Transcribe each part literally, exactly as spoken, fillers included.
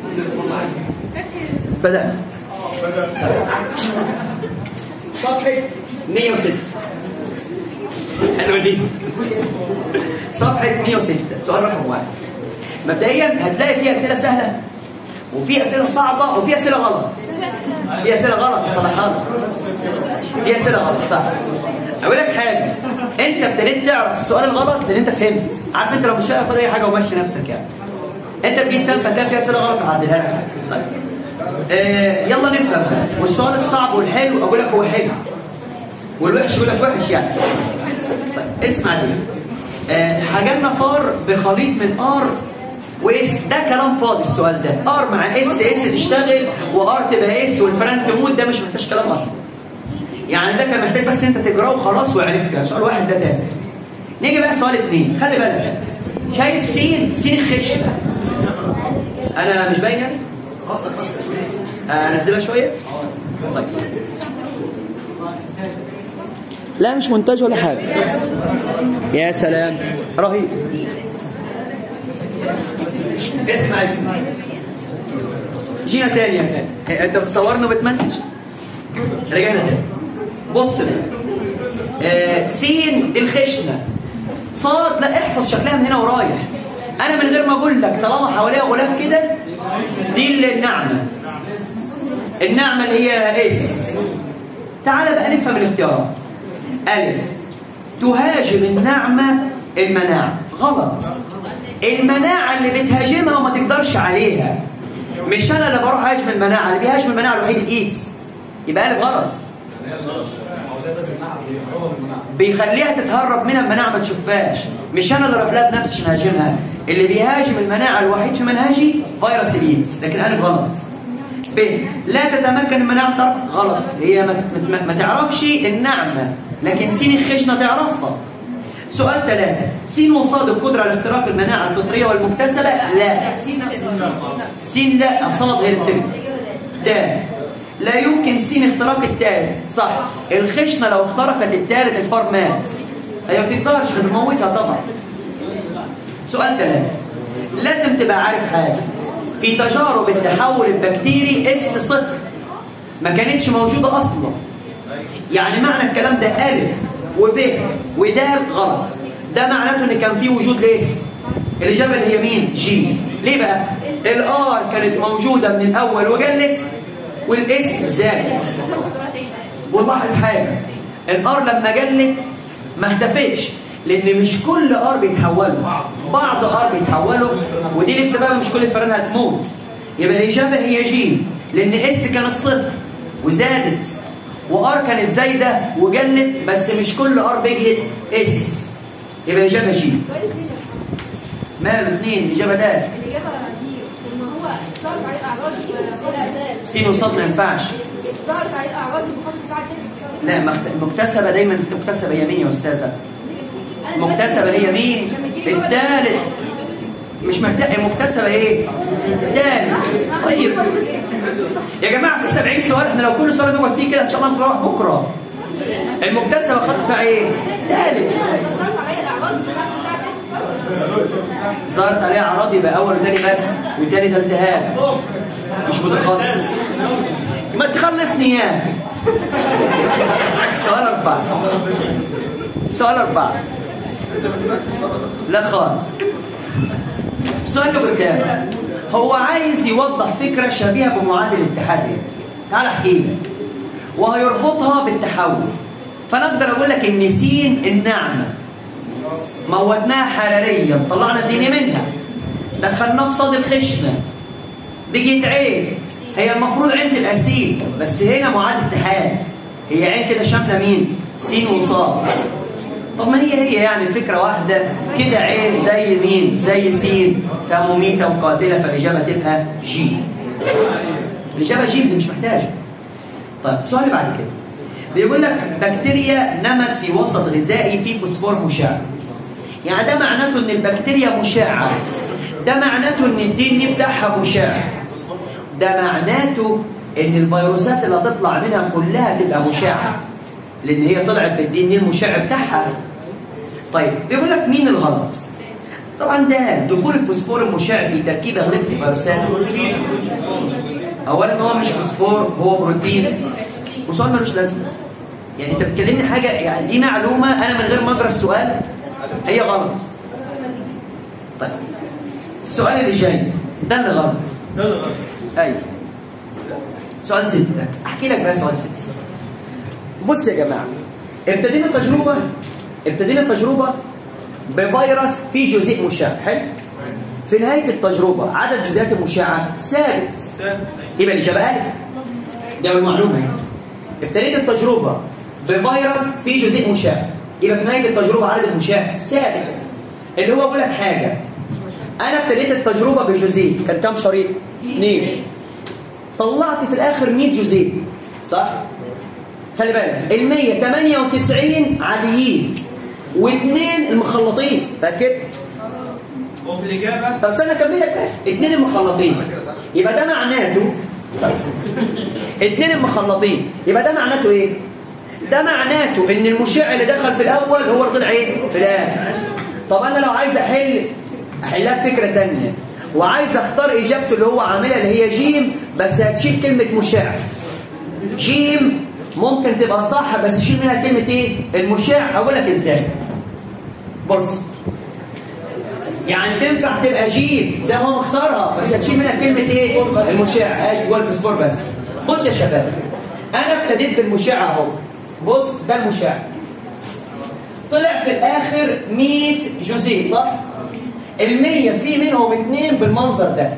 بدأ صفحة مية وستة. حلوة دي. صفحة مية وستة، سؤال رقم واحد. مبدئيا هتلاقي فيها أسئلة سهلة وفي أسئلة صعبة وفي أسئلة غلط. في أسئلة غلط صراحة. في أسئلة غلط صح. أقول لك حاجة، أنت ابتديت تعرف السؤال الغلط لأن أنت فهمت. عارف أنت لو مش فاهم خد أي حاجة ومشي نفسك يعني. أنت بقيت فاهم فتلاقي فيها أسئلة غلط هعدلها لك. طيب. آه يلا نفهم بقى. والسؤال الصعب والحلو أقول لك هو حلو والوحش يقول لك وحش يعني. طيب اسمع دي. آه حاجلنا فار بخليط من ار واس. ده كلام فاضي السؤال ده. ار مع اس، اس تشتغل وار تبقى اس والفران تموت. ده مش محتاج كلام اصلا يعني. ده كان محتاج بس انت تجراه وخلاص وعرفت كده. سؤال واحد ده تاني. نيجي بقى سؤال اثنين. خلي بالك، شايف سين سين خشنه. انا مش باين يعني؟ قصك قصك انزلها شويه. طيب لا مش مونتاج ولا حاجه. يا سلام رهيب. اسمع اسمع جينا تاني يا تاني. انت بتصورنا وبتمنتج. رجعنا تاني. بص بقى. آه سين الخشنه. صاد لا احفظ شكلها من هنا ورايح. انا من غير ما اقول لك طالما حواليها غلاف كده دي النعمه. النعمه اللي هي اس. تعال بقى نفهم الاختيارات. ألف تهاجم النعمة المناعة. غلط. المناعة اللي بتهاجمها وما تقدرش عليها. مش أنا اللي بروح أهاجم المناعة. اللي بيهاجم المناعة الوحيد الإيدز. يبقى ألف غلط. بيخليها تتهرب منها المناعة ما تشوفهاش. مش أنا اللي أروح لها بنفسي عشان أهاجمها. اللي بيهاجم المناعة الوحيد في منهجي فيروس الإيدز. لكن ألف غلط. ب لا تتمكن المناعة تعرف. غلط. هي ما, ما, ما تعرفش النعمة لكن سين الخشنة تعرفها. سؤال ثلاثة. سين وصاد القدرة على اختراق المناعة الفطرية والمكتسبة. لا. سين لا. صاد غير التالت. ده لا يمكن سين اختراق الثالث. صح. الخشنة لو اخترقت الثالث الفار مات. هي ما بتقدرش بتموتها طبعا. سؤال ثلاثة. لازم تبقى عارف حاجة. في تجارب التحول البكتيري اس صفر ما كانتش موجودة أصلا. يعني معنى الكلام ده ألف وب ودال غلط. ده معناته إن كان في وجود لإس. الإجابة اللي هي مين؟ جي. ليه بقى؟ الآر كانت موجودة من الأول وقلت والإس زادت. ولاحظ حاجة، الآر لما قلت ما اختفتش لأن مش كل آر بيتحولوا. بعض آر بيتحولوا ودي اللي بسببها مش كل الفئران هتموت. يبقى الإجابة هي جي لأن إس كانت صفر وزادت وآر كانت زايدة وقلت بس مش كل آر بيجلت إس. يبقى الإجابة جي. ماله اثنين؟ الإجابة ده. الإجابة دي إن هو ظهرت عليه أعراض سين وصاد ما ينفعش. ظهرت عليه أعراض المخاطر بتاعت لا مكتسبة دايما. مكتسبة هي مين يا أستاذة؟ مكتسبة هي مين؟ الثالث. مش محتاج. مكتسبة ايه؟ الثالث. طيب يا جماعة في سبعين سؤال. احنا لو كل سؤال نقعد فيه كده ان شاء الله نروح بكرة. المكتسبة خدت فيها ايه؟ الثالث. ظهرت عليها أعراض يبقى أول وثاني بس والثاني ده التهاب مش متخصص. ما تخلصني يا أخي. سؤال أربعة. سؤال أربعة. لا خالص. السؤال اللي قدامه هو عايز يوضح فكرة شبيهة بمعادلة الاتحاد. تعال أحكي لك وهيربطها بالتحول. فأنا أقدر أقول لك إن سين النعمة موتناها حراريا طلعنا الدنيا منها دخلناها في صاد الخشنة بقيت عين. هي المفروض عين تبقى سين بس هنا معادلة اتحاد. هي عين كده شاملة مين؟ سين وصاد. طب ما هي هي يعني الفكرة واحدة كده. عين زي مين؟ زي سين فمميتة وقاتلة. فالإجابة تبقى جي. الإجابة جي اللي مش محتاجة. طيب السؤال اللي بعد كده بيقول لك بكتيريا نمت في وسط غذائي فيه فوسفور مشع. يعني ده معناته ان البكتيريا مشعة. ده معناته ان الدي ان بتاعها مشع. ده معناته ان الفيروسات اللي هتطلع منها كلها تبقى مشعة لان هي طلعت بالدي ان المشع بتاعها. طيب بيقول لك مين الغلط؟ طبعا ده دخول الفوسفور المشع في تركيب غلاف الفيروسات. اولا هو مش فوسفور، هو بروتين، وسؤال ملوش لازمه. يعني انت بتكلمني حاجه، يعني دي معلومه انا من غير ما اقرا السؤال هي غلط. طيب السؤال اللي جاي ده اللي غلط. ده اللي غلط. ايوه. سؤال ستة، احكي لك بقى سؤال ستة. بص يا جماعه، ابتدينا تجربه ابتدينا تجربه بفيروس فيه جزيء مشع، حلو؟ في نهايه التجربه عدد جزيئات المشعه ثابت. يبقى الاجابه الف. ده المعلومه يعني. ابتديت التجربه بفيروس فيه جزيء مشع، يبقى في نهايه التجربه عدد المشع ثابت. اللي هو بقول لك حاجه، انا ابتديت التجربه بجزيء كان كام شريط؟ اثنين. طلعت في الاخر مية جزيء، صح؟ خلي بالك ال مية وثمانية وتسعين عاديين واثنين المخلطين، فاكر؟ وفي الاجابه طب استنى اكمل لك بس، اثنين المخلطين يبقى ده معناته اثنين المخلطين يبقى ده معناته ايه؟ ده معناته ان المشع اللي دخل في الاول هو اللي طلع ايه؟ في الاخر. طب انا لو عايز احل احلها بفكره ثانيه وعايز اختار اجابته اللي هو عاملها اللي هي جيم، بس هتشيل كلمه مشع. جيم ممكن تبقى صح بس شيل منها كلمه ايه؟ المشع. اقول لك ازاي؟ بص، يعني تنفع تبقى جيم زي ما هو مختارها بس هتشيل منها كلمه ايه؟ المشع. ايوه الفوسفور بس. بص يا شباب، انا ابتديت بالمشع اهو. بص ده المشع، طلع في الاخر مية جزيء، صح؟ ال مية في منهم اثنين بالمنظر ده،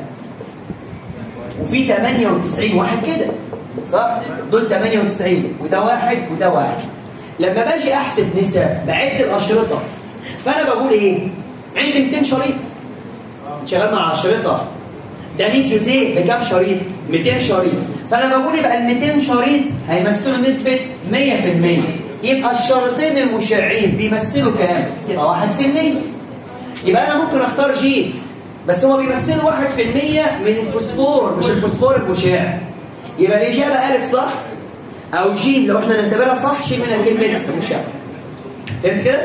وفي ثمانية وتسعين واحد كده، صح؟ دول ثمانية وتسعين وده واحد وده واحد. لما باجي احسب نسب بعد الاشرطه، فانا بقول ايه؟ عندي مئتين شريط شغال مع الشريطه، ده مية جزيء بكام شريط؟ مئتين شريط. فانا بقول يبقى ال مئتين شريط هيمثلوا نسبه مية في المية. يبقى الشريطين المشعين بيمثلوا كام؟ يبقى واحد في المية. يبقى انا ممكن اختار جيم بس هو بيمثلوا واحد في المية من الفوسفور مش الفوسفور المشع. يبقى الاجابه الف صح، او جيم لو احنا نعتبرها صح شيل منها كلمه المشع. فهمت كده؟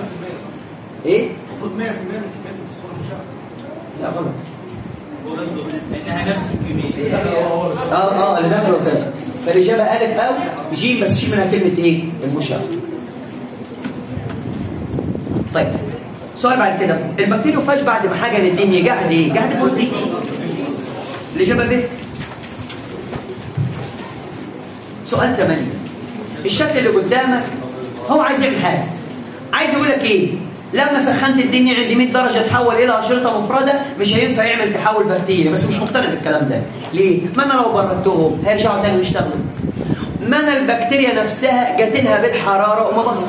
ايه؟ المفروض مية في المية من كميه الفوسفور المشع. لا غلط. هو قصده انها نفس الكميه. اه اه اللي دخلوا كده. فالاجابه الف او جيم بس شيل منها كلمه ايه؟ المشع. طيب سؤال بعد كده، البكتيريوفاج بعد ما حاجه للدنيا جهد ايه؟ جهد بروتين. الاجابه ب. سؤال ثمانية، الشكل اللي قدامك هو عايز يعمل حاجه، عايز يقول لك ايه؟ لما سخنت الدنيا عند مية درجه تحول الى اشرطه مفرده، مش هينفع يعمل تحول بكتيريا، بس مش مقتنع بالكلام ده. ليه؟ ما انا لو بردتهم هيرجعوا تاني يشتغلوا. ما انا البكتيريا نفسها جات لها بالحراره وما بص.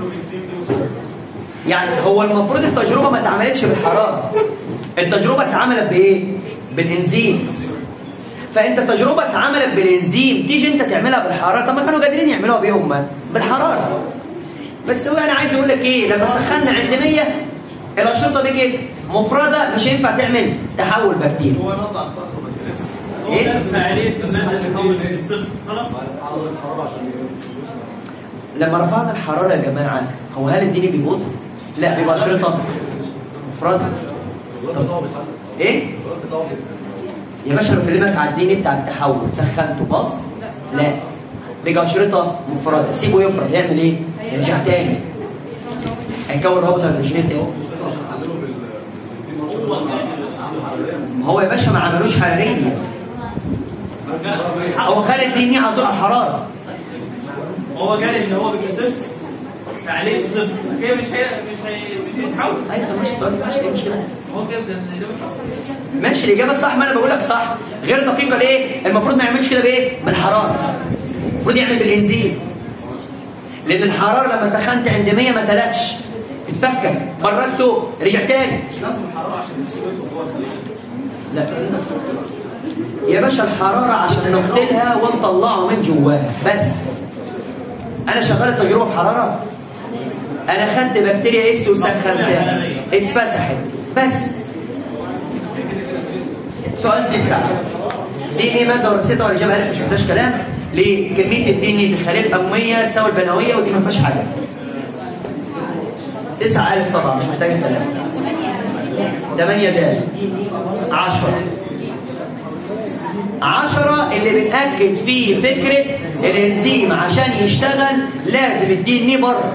يعني هو المفروض التجربه ما اتعملتش بالحراره، التجربه اتعملت بايه؟ بالانزيم. فانت تجربه اتعملت بالانزيم تيجي انت تعملها بالحراره، طب ما كانوا قادرين يعملوها بيهم بالحراره. بس هو انا عايز اقول لك ايه، لما سخنا عند مية الاشرطه دي كده مفرده مش هينفع تعمل تحول بكتيري. هو نص على الفتره ايه؟ هو فعاليه الماده تحول من صفر خلاص. لما رفعنا الحراره يا جماعه هو هل الدنيا بيبوظ؟ لا، بيبقى اشرطه مفرده. ايه؟ يا باشا انا بكلمك على الدين بتاع التحول، سخنته باظ؟ لا، بيبقى اشرطه مفرده، سيبه يفرد يعمل ايه؟ يرجع تاني هيكون رابطه هيدروجينيه اهو. هو يا باشا ما عملوش حراريه، هو خلى الدنيا على طول على الحراره. هو قال ان هو بيبقى صفر فعليه صفر كده مش هي مش هي مش هيتحول. ايوه ماشي صح، ماشي ايه المشكله؟ هو كده الاجابه صح. ماشي الاجابه صح، ما انا بقول لك صح. غير دقيقه ليه؟ المفروض ما يعملش كده بايه؟ بالحراره. المفروض يعمل بالانزيم. لان الحراره لما سخنت عند مية ما تلفش، اتفكك، بردته رجع تاني. لازم الحراره عشان يسيبه جوه الخليه. لا يا باشا الحراره عشان نقتلها ونطلعه من جواها بس. انا شغال التجربه في حراره، انا خدت بكتيريا اس وسخنتها اتفتحت بس. سؤال تسعة، دي ايه ماده ورثتها ولا اجابه الف؟ مش محتاج كلام. ليه؟ كميه الدي في الخليه الامويه تساوي البنويه ودي ما فيهاش حاجه. تسعة ألف طبعا مش محتاجه كلام. تمانية دال عشرة عشرة اللي بنأكد فيه فكرة الانزيم عشان يشتغل لازم الدي ان ايه بره.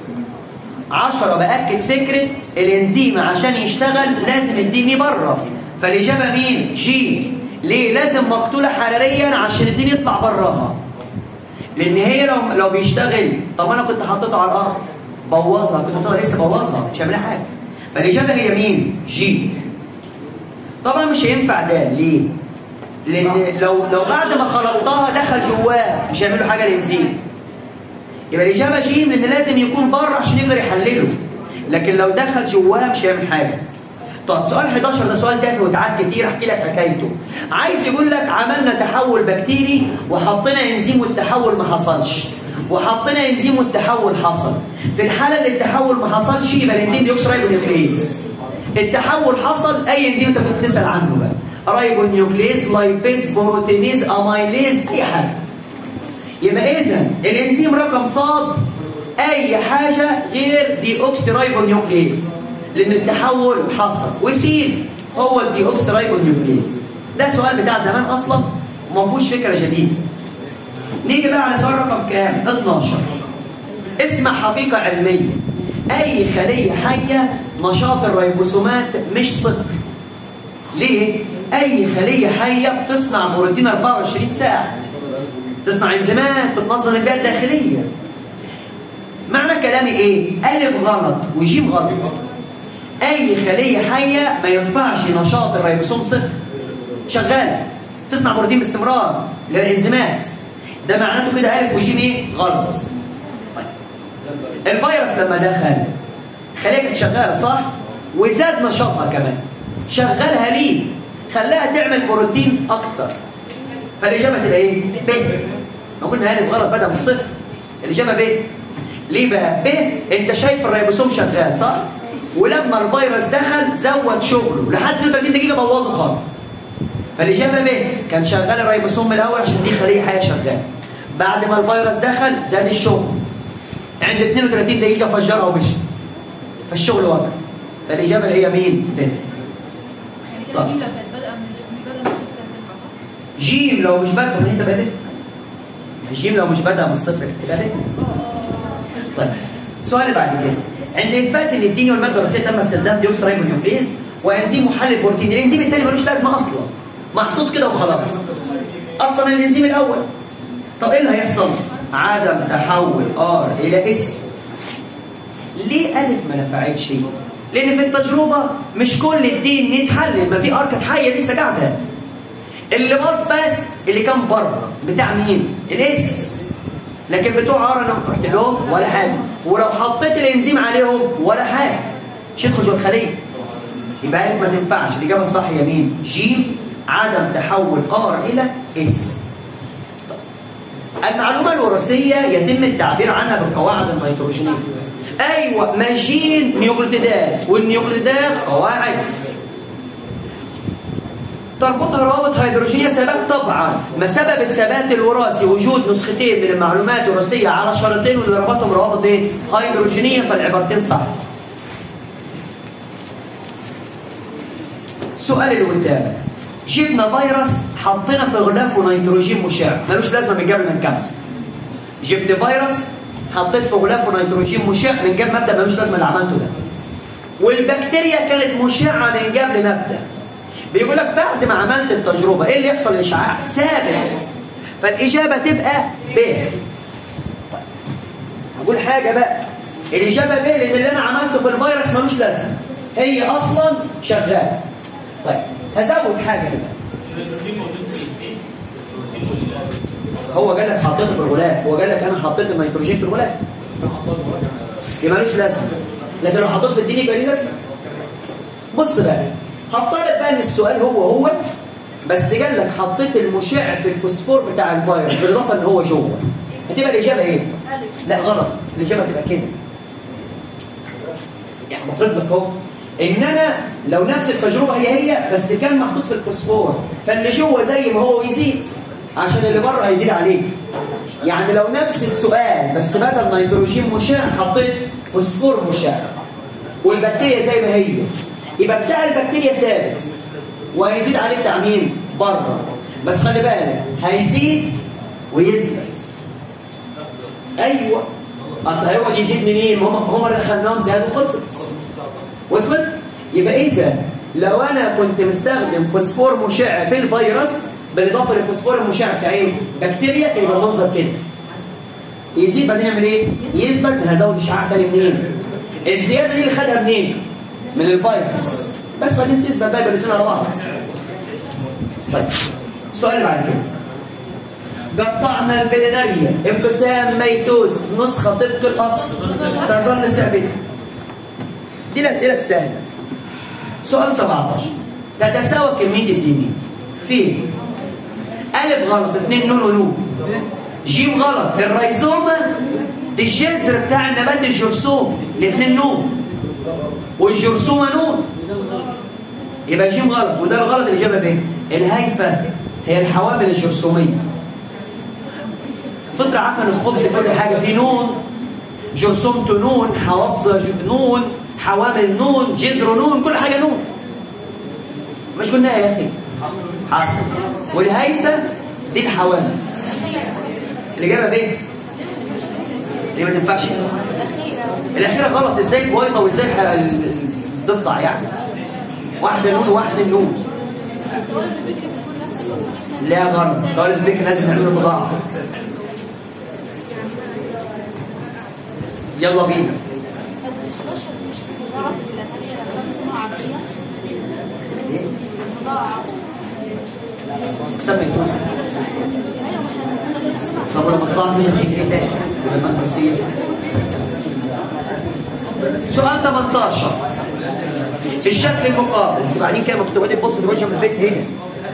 عشرة بأكد فكرة الانزيم عشان يشتغل لازم الدي ان ايه بره. فالإجابة مين؟ جي. ليه؟ لازم مقتولة حراريا عشان الدي ان ايه يطلع براها. لأن هي لو لو بيشتغل، طب أنا كنت حطيته على الأرض بوظها، كنت حطيتها لسه بوظها مش هعملها حاجة. فالإجابة هي مين؟ جي. طبعا مش هينفع ده، ليه؟ لأن لو لو بعد ما خلطتها دخل جواه مش هيعملوا حاجة للإنزيم. يبقى الإجابة جيم، لأن لازم يكون بره عشان يقدر يحلله. لكن لو دخل جواه مش هيعمل حاجة. طب سؤال حداشر ده سؤال تافه وتعاد كتير، احكي لك حكايته. عايز يقول لك عملنا تحول بكتيري وحطينا انزيم والتحول ما حصلش، وحطينا انزيم والتحول حصل. في الحالة اللي التحول ما حصلش يبقى الانزيم ديوكسيرايبونيوكليز. التحول حصل، أي انزيم أنت كنت تسأل عنه بقى. رايبونيوكليز، لايبيز، بروتينيز، اميليز، اي حاجه. يبقى اذا الانزيم رقم صاد اي حاجه غير ديوكسيرايبونيوكليز، لان التحول حصل. وسين هو الديوكسيرايبونيوكليز. ده سؤال بتاع زمان اصلا وما فيهوش فكره جديده. نيجي بقى على سؤال رقم كام؟ اتناشر. اسمع حقيقه علميه، اي خليه حيه نشاط الريبوسومات مش صفر. ليه؟ أي خلية حية بتصنع بروتين أربعة وعشرين ساعة، تصنع انزيمات بتنظم البيئة الداخلية. معنى كلامي إيه؟ ألف غلط وجيم غلط. أي خلية حية ما ينفعش نشاط الريبوسوم صفر، شغالة تصنع بروتين باستمرار للانزيمات. ده معناته كده ألف وجيم إيه؟ غلط. طيب الفيروس لما دخل خلية كانت شغالة صح؟ وزاد نشاطها كمان. شغلها ليه؟ خلاها تعمل بروتين اكتر. فالاجابه تبقى ايه؟ ب. لو قلنا الف غلط بدأ من الصفر، الاجابه ب. ليه بقى ب؟ انت شايف الريبوسوم شغال صح؟ ولما الفيروس دخل زود شغله لحد اثنين وثلاثين دقيقه بوظه خالص. فالاجابه ب، كان شغال الريبوسوم من الاول عشان دي خليه حيه شغاله. بعد ما الفيروس دخل زاد الشغل، عند اثنين وثلاثين دقيقه فجرها ومشي، فالشغل وقف. فالاجابه اللي هي مين؟ ب. جيم لو كانت بادئه مش مش بادئه من الصفر كانت تنفع صح؟ جيم لو مش بادئه من انت بادئ. جيم لو مش بادئه من الصفر كنت بادئ. طيب السؤال اللي بعد كده، عند اثبات ان الدي ان والماده الوراثيه تم استخدام ديوكسيرايبونيوكليز وانزيم محلل بروتين، الانزيم الثاني ملوش لازمه اصلا، محطوط كده وخلاص. اصلا الانزيم الاول. طب ايه اللي هيحصل؟ عدم تحول ار الى اس. ليه الف ما نفعتش؟ لأن في التجربة مش كل الدي ان ايه اتحلل، ما في ار كانت حية لسه قاعدة. اللي باظ بس اللي كان بره بتاع مين؟ الاس. لكن بتوع ار انا رحت لهم ولا حاجة، ولو حطيت الانزيم عليهم ولا حاجة، مش يدخل جوه الخلية. يبقى الف ما تنفعش. الإجابة الصح هي مين؟ جيم، عدم تحول ار إلى اس. المعلومة الوراثية يتم التعبير عنها بالقواعد النيتروجينية. ايوه، ماشيين نيوكليدات، والنيوكليدات قواعد تربطها روابط هيدروجينيه ثبات. طبعا ما سبب الثبات الوراثي؟ وجود نسختين من المعلومات الوراثيه على شريطين واللي ربطهم روابط ايه؟ هيدروجينيه. فالعبارتين صح. السؤال اللي قدامك، جبنا فيروس حطينا في غلافه نيتروجين مشع، ملوش لازمه من قبل ما نكمل. جبت فيروس حطيت في غلافه نيتروجين مشع من قبل مبدا ملوش لازمه اللي عملته ده. والبكتيريا كانت مشعه من قبل مبدا. بيقول لك بعد ما عملت التجربه ايه اللي يحصل؟ الاشعاع ثابت. فالاجابه تبقى ب. هقول حاجه بقى، الاجابه ب لان اللي انا عملته في الفيروس ملوش لازمه، هي اصلا شغاله. طيب هزود حاجه كده. هو قال لك حطيته في الغلاف، هو قال لك انا حطيت النيتروجين في الغلاف، يبقى ملوش لازمه. لكن لو حطيته في الدين يبقى ليه لازمه. بص بقى، هفترض بقى ان السؤال هو هو بس قال لك حطيت المشع في الفوسفور بتاع الفيروس بالاضافه ان هو جوه، هتبقى الاجابه ايه؟ لا غلط، الاجابه تبقى كده. يعني بفرض لك اهو ان انا لو نفس التجربه هي هي بس كان محطوط في الفوسفور، فاللي جوه زي ما هو يزيد عشان اللي بره هيزيد عليه. يعني لو نفس السؤال بس بدل نيتروجين مشع حطيت فوسفور مشع، والبكتيريا زي ما هي، يبقى بتاع البكتيريا ثابت وهيزيد عليه بتاع مين؟ بره. بس خلي بالك هيزيد ويثبت. ايوه اصل هيقعد يزيد منين؟ هم هم اللي دخلناهم زادوا وخلصت. وصلت؟ يبقى اذا لو انا كنت مستخدم فوسفور مشع في الفيروس بالاضافه للفوسفور المشع في ايه؟ بكتيريا، كان يبقى المنظر كده. يزيد بعدين يعمل ايه؟ يثبت. هزود اشعاع تاني منين؟ الزياده دي اللي خدها منين؟ من الفيروس. بس بعدين تثبت بقى الاثنين على بعض. طيب السؤال اللي بعد كده، قطعنا البليناريا انقسام ميتوز نسخه طبق الاصل تظل ثابته. دي الاسئله السهله. سؤال سبعتاشر، تتساوى كميه الدي ان ايه في الف غلط اثنين نون ونون، جيم غلط الريزومه دي الجذر بتاع النبات الجرثوم الاثنين نون والجرثومه نون، يبقى جيم غلط وده الغلط اللي جابها بايه؟ الهيفه هي الحوامل الجرثوميه. فطر عفن الخبز كل حاجه فيه نون، جرثومته نون، حوافظه نون، حوامل نون، جذر نون، كل حاجه نون. مش قلناها يا اخي؟ حصل. والهيفه دي الحوامل اللي جابها بايه؟ دي ما تنفعش. الاخيره غلط. ازاي بويضه وازاي الضفدع يعني؟ واحده نون وواحده نون. لا غلط. قال البكر لازم نعمله تضاعف. يلا بينا. اقسام ميتوز. طب لما تضاعف مش هتيجي ايه تاني؟ لما التوسيع. سؤال ثمانية عشر، الشكل المقابل. بعدين كده مكتوب لي بص الوجه من البيت هنا.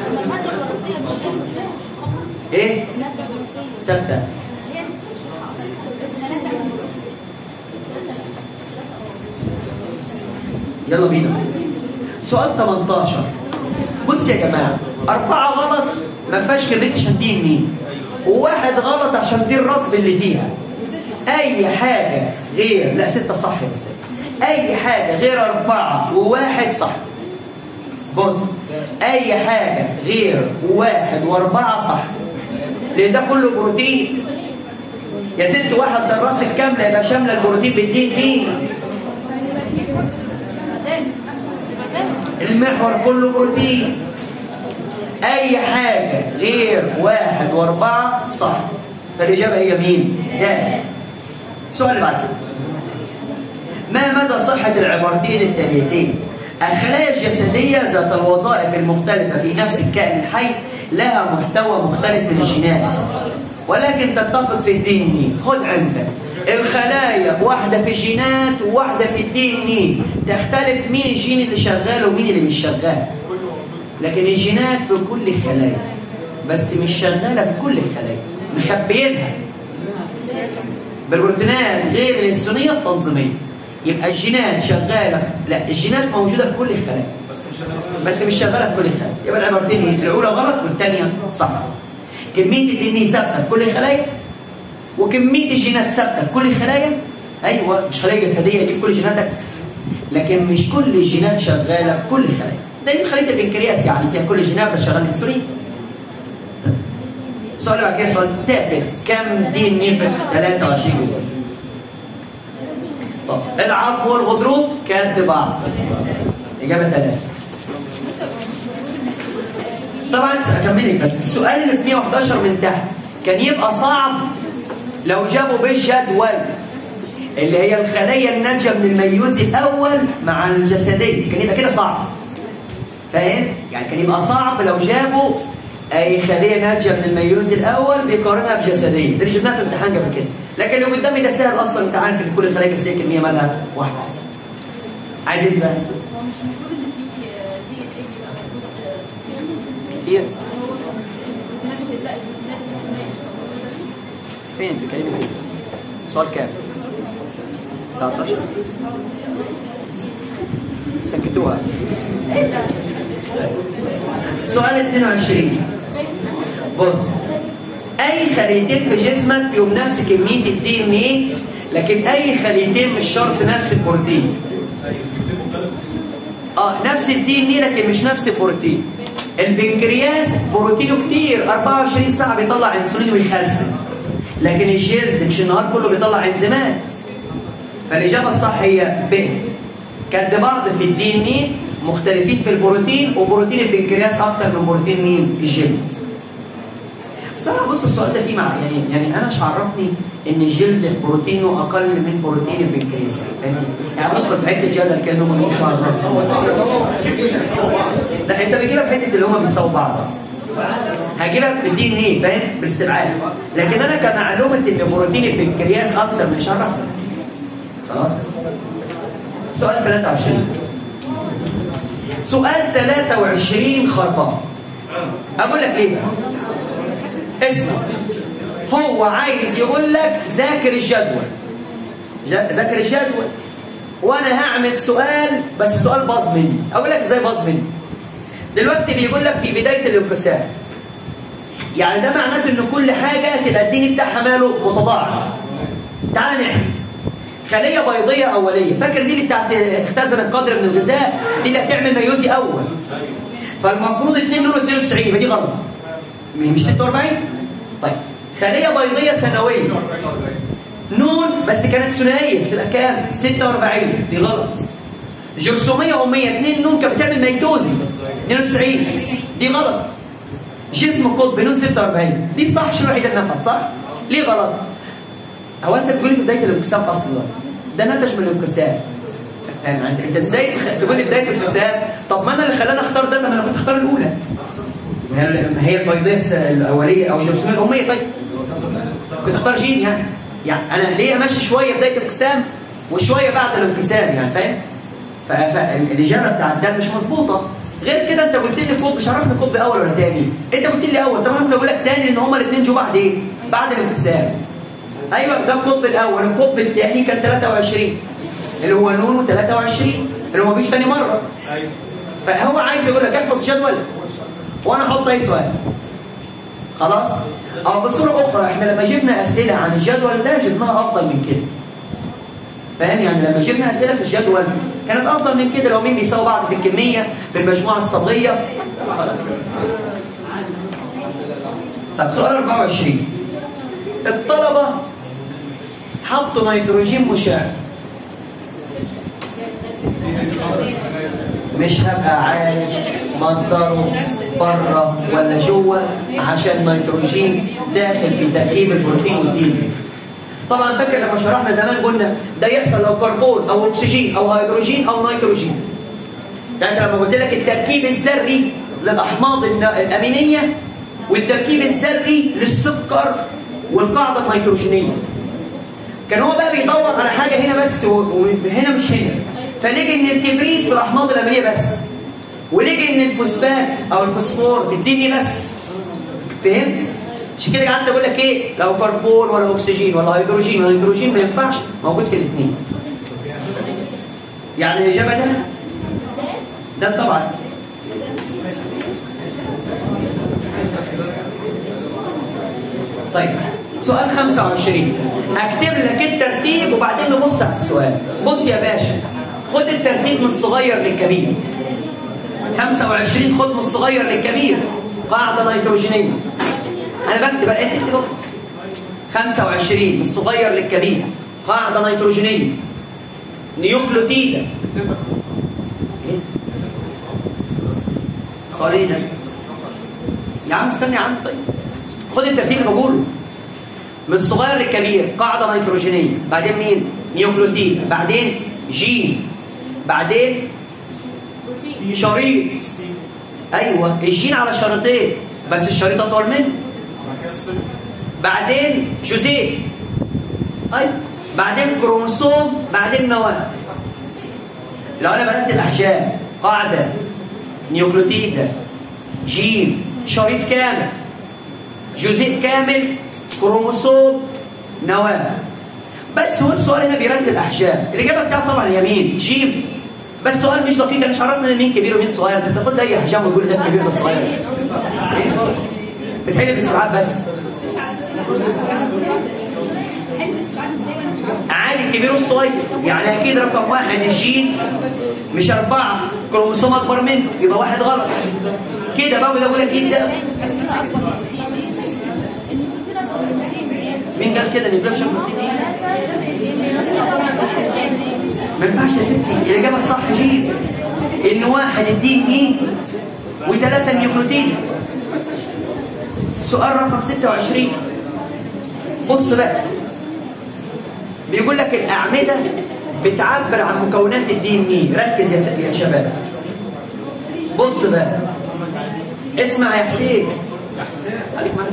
ايه؟ ستة. يلا بينا. سؤال ثمانية عشر، بص يا جماعه، أربعة غلط ما فيهاش كريت عشان دي مين؟ وواحد غلط عشان دي الرصب اللي فيها. أي حاجة غير لا ستة صح يا أستاذ. أي حاجة غير أربعة وواحد صح. بص أي حاجة غير واحد وأربعة صح، لأن ده كله بروتين. يا ست واحد ده الراس الكاملة يبقى شاملة البروتين بالدين مين؟ المحور كله بروتين. أي حاجة غير واحد وأربعة صح، فالإجابة هي مين؟ ده. السؤال اللي بعد كده، ما مدى صحة العبارتين التاليتين؟ الخلايا الجسدية ذات الوظائف المختلفة في نفس الكائن الحي لها محتوى مختلف من الجينات ولكن تتفق في الدي ان اي. خد عندك الخلايا واحدة في الجينات وواحدة في الدي ان اي، تختلف مين الجين اللي شغال ومين اللي مش شغال، لكن الجينات في كل الخلايا بس مش شغالة في كل الخلايا، مخبيينها بالبروتينات غير الانسولينية التنظيمية. يبقى الجينات شغالة في... لا الجينات موجودة في كل الخلايا بس مش شغالة في كل الخلايا. يبقى العبارتين ايه؟ الأولى غلط والثانية صح. كمية الدي ان اي ثابتة في كل الخلايا وكمية الجينات ثابتة في كل الخلايا. أيوة مش خلايا جسدية دي في كل جيناتك، لكن مش كل الجينات شغالة في كل الخلايا. ده دي خلية البنكرياس يعني فيها كل الجينات بس شغال انسولين. السؤال اللي بعد كده سؤال تافه، كم دي ان اي في ثلاثة وعشرين جزء؟ طب العظم والغضروف كانت بعض. إجابة ثلاثة. طبعا أكملك بس السؤال اللي في مية وأحد عشر من تحت كان يبقى صعب لو جابوا بالجدول اللي هي الخلايا الناتجة من الميوز الأول مع الجسدية، كان يبقى كده صعب. فاهم؟ يعني كان يبقى صعب لو جابوا أي خلية ناتجة من الميوز الأول بيقارنها بجسدية، ده اللي جبناها في الامتحان قبل كده. لكن لو قدامي ده سهل أصلا، أنت عارف إن كل الخلايا الجسدية كمية مالها واحد. عايز إيه بقى؟ هو مش المفروض إن في دي إن إيه بيبقى موجود كتير. البروتينات لا البروتينات الجسمية مش موجودة. فين؟ بتكلمي فين؟ سؤال كام؟ تسعة عشر. سكتوها. سؤال اثنين وعشرين، بص اي خليتين في جسمك فيهم نفس كميه الدي ان ايه لكن اي خليتين مش شرط نفس البروتين. اه نفس الدي ان ايه لكن مش نفس البروتين. البنكرياس بروتينه كتير أربعة وعشرين ساعه بيطلع انسولين ويخزن، لكن الجلد مش النهار كله بيطلع انزيمات. فالاجابه الصح هي ب. كان بعض في الدي ان ايه مختلفين في البروتين، وبروتين البنكرياس اكتر من بروتين مين؟ الجلد. بصراحه بص السؤال ده فيه مع يعني يعني انا مش عرفني ان الجلد بروتينه اقل من بروتين البنكرياس، يعني يعني بدخل في حته جدل كانه ما لهمش علاقه. لا انت بتجيبها في حته اللي هم بيساووا بعض اصلا. هجيبها بالدي ان ايه فاهم؟ بالاستبعاد. لكن انا كمعلومه ان بروتين البنكرياس اكتر مش عرفني. خلاص؟ سؤال ثلاثة وعشرين. سؤال ثلاثة وعشرين خربان. اقول لك ليه بقى؟ اسمع، هو عايز يقول لك ذاكر الجدول، ذاكر الجدول، وانا هعمل سؤال بس السؤال باظ مني. اقول لك ازاي باظ مني؟ دلوقتي بيقول لك في بدايه الانقسام، يعني ده معناته ان كل حاجه تبقى الدين بتاعها ماله متضاعف. تعال نحكي. خليه بيضيه اوليه، فاكر دي اللي بتاعت اختزن القدر من الغذاء، دي اللي هتعمل ميوزي اول. فالمفروض اتنين نون اثنين وتسعين، فدي غلط. مش ستة وأربعين؟ طيب خليه بيضيه ثانويه نون بس كانت ثنائيه فتبقى كام؟ ستة وأربعين، دي غلط. جرثوميه اميه اتنين نون كانت بتعمل ميتوزي اثنين وتسعين، دي غلط. جسم قطب نون ستة وأربعين، دي صح. شنو الوحيده النفط صح؟ ليه غلط؟ هو انت بتقول في بدايه الانقسام اصلا ده نتج من الانقسام. يعني انت ازاي تقول لي بدايه الانقسام؟ طب ما انا اللي خلاني اختار ده، ما انا كنت اختار الاولى. ما هي البيضيه الاوليه او الجرثوميه الاميه. طيب كنت اختار جين يعني. يعني انا ليه امشي شويه بدايه الانقسام وشويه بعد الانقسام يعني فاهم؟ فالاجابه بتاعت ده مش مظبوطه. غير كده انت قلت لي قطب، مش عرفني قطب اول ولا ثاني. انت قلت لي اول، طب انا ممكن اقول لك ثاني لان هما الاثنين جو بعد ايه؟ بعد الانقسام. ايوه ده القطب الاول. القطب الثاني كان ثلاثة وعشرين اللي هو نون ثلاثة وعشرين اللي هو ما بيجيش ثاني مره. ايوه فهو عايز يقول لك احفظ جدول وانا احط اي سؤال. خلاص؟ او بصوره اخرى احنا لما جبنا اسئله عن الجدول ده جبناها افضل من كده. فاهم؟ يعني لما جبنا اسئله في الجدول كانت افضل من كده. لو مين بيساوي بعض في الكميه في المجموعه الصبغيه. خلاص. طب سؤال أربعة وعشرين. الطلبه حطوا نيتروجين مشع. مش هبقى عارف مصدره بره ولا جوه عشان نيتروجين داخل في تركيب البروتين والدين. طبعا فاكر لما شرحنا زمان قلنا ده يحصل لو كربون او اكسجين او هيدروجين او نيتروجين. ساعتها لما قلت لك التركيب الذري للاحماض الامينيه والتركيب الذري للسكر والقاعده النيتروجينيه. كان هو بقى بيدور على حاجه هنا بس وهنا مش هنا. فلقي ان الكبريت في الاحماض الامينيه بس، ولقي ان الفوسفات او الفوسفور في الدي بس. فهمت؟ عشان كده قعدت اقول لك ايه؟ لو كربون ولا اكسجين ولا هيدروجين ولا هيدروجين ما ينفعش موجود في الاثنين. يعني الاجابه ده ده طبعا. طيب سؤال خمسة وعشرين. اكتب لك الترتيب وبعدين نبص على السؤال. بص يا باشا، خد الترتيب من الصغير للكبير. خمسة وعشرين خد من الصغير للكبير. قاعده نيتروجينيه. انا بكتب بقى انت اكتب. خمسة وعشرين من الصغير للكبير. قاعده نيتروجينيه. نيوكليوتيدا. ايه؟ سؤال ايه ده؟ يا عم استنى يا عم. طيب خد الترتيب اللي بقوله من الصغير للكبير. قاعده نيتروجينيه، بعدين مين؟ نيوكليوتيد، بعدين جين، بعدين شريط. ايوه الجين على شريطين بس الشريط اطول منه. بعدين جزيء. ايوه بعدين كروموسوم، بعدين نواه. لو انا برتب الاحجام قاعده نيوكليوتيد جين شريط كامل جزيء كامل كروموسوم نواه. بس هو السؤال هنا بيرتب احجام. الاجابه بتاعته طبعا اليمين جيم. بس سؤال مش دقيق. مش عرفنا مين كبير ومين صغير. انت بتاخد لي اي احجام وتقول ده كبير وده صغير. بتحل باستبعاد بس. عادي الكبير والصغير. يعني اكيد رقم واحد الجين مش اربعه كروموسوم اكبر منه يبقى واحد غلط كده بقى. وده بقول لك ايه ده؟ مين قال كده ان البلاد شكله كتير؟ ما ينفعش يا ستي. الاجابه الصح جيب ان واحد الدي ان ايه وثلاثه النيوكليوتيد. سؤال رقم ستة وعشرين. بص بقى بيقول لك الاعمده بتعبر عن مكونات الدي ان ايه. ركز يا يا شباب. بص بقى اسمع يا حسين عليك معلش.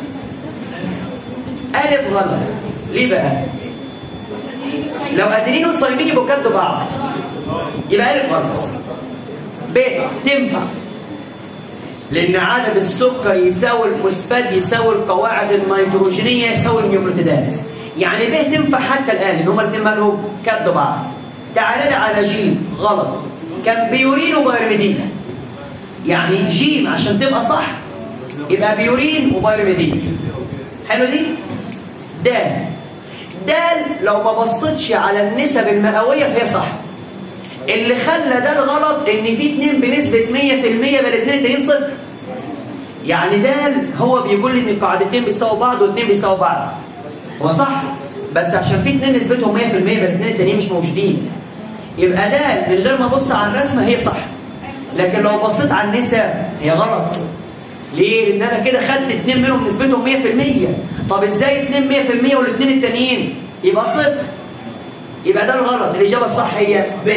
ألف غلط. ليه بقى؟ لو أدينين والصيامين يبقوا كدوا بعض يبقى ألف غلط. ب تنفع لأن عدد السكر يساوي الفوسفات يساوي القواعد النيتروجينية يساوي النيوكليوتيدات. يعني ب تنفع حتى الآن لأن هما الاثنين مالهم كدوا بعض. تعال لي على جيم غلط. كان بيورين وبيرميدين. يعني جيم عشان تبقى صح يبقى بيورين وبيرميدين. حلو دي؟ دال دال لو ما بصيتش على النسب المئوية فهي صح. اللي خلى ده الغلط ان في اتنين بنسبة مية في المية بل اتنين تانيين صفر. يعني دال هو بيقول لي ان القاعدتين بيساووا بعض واتنين بيساووا بعض. هو صح بس عشان في اتنين نسبتهم مية في المية بل اتنين تانيين مش موجودين. يبقى دال من غير ما ابص على الرسمة هي صح. لكن لو بصيت على النسب هي غلط. ليه؟ لان انا كده خدت اتنين منهم نسبتهم مية في المية. طب ازاي اتنين مية في المية والاثنين التانيين يبقى صفر؟ يبقى ده الغلط. الاجابه الصح هي ب.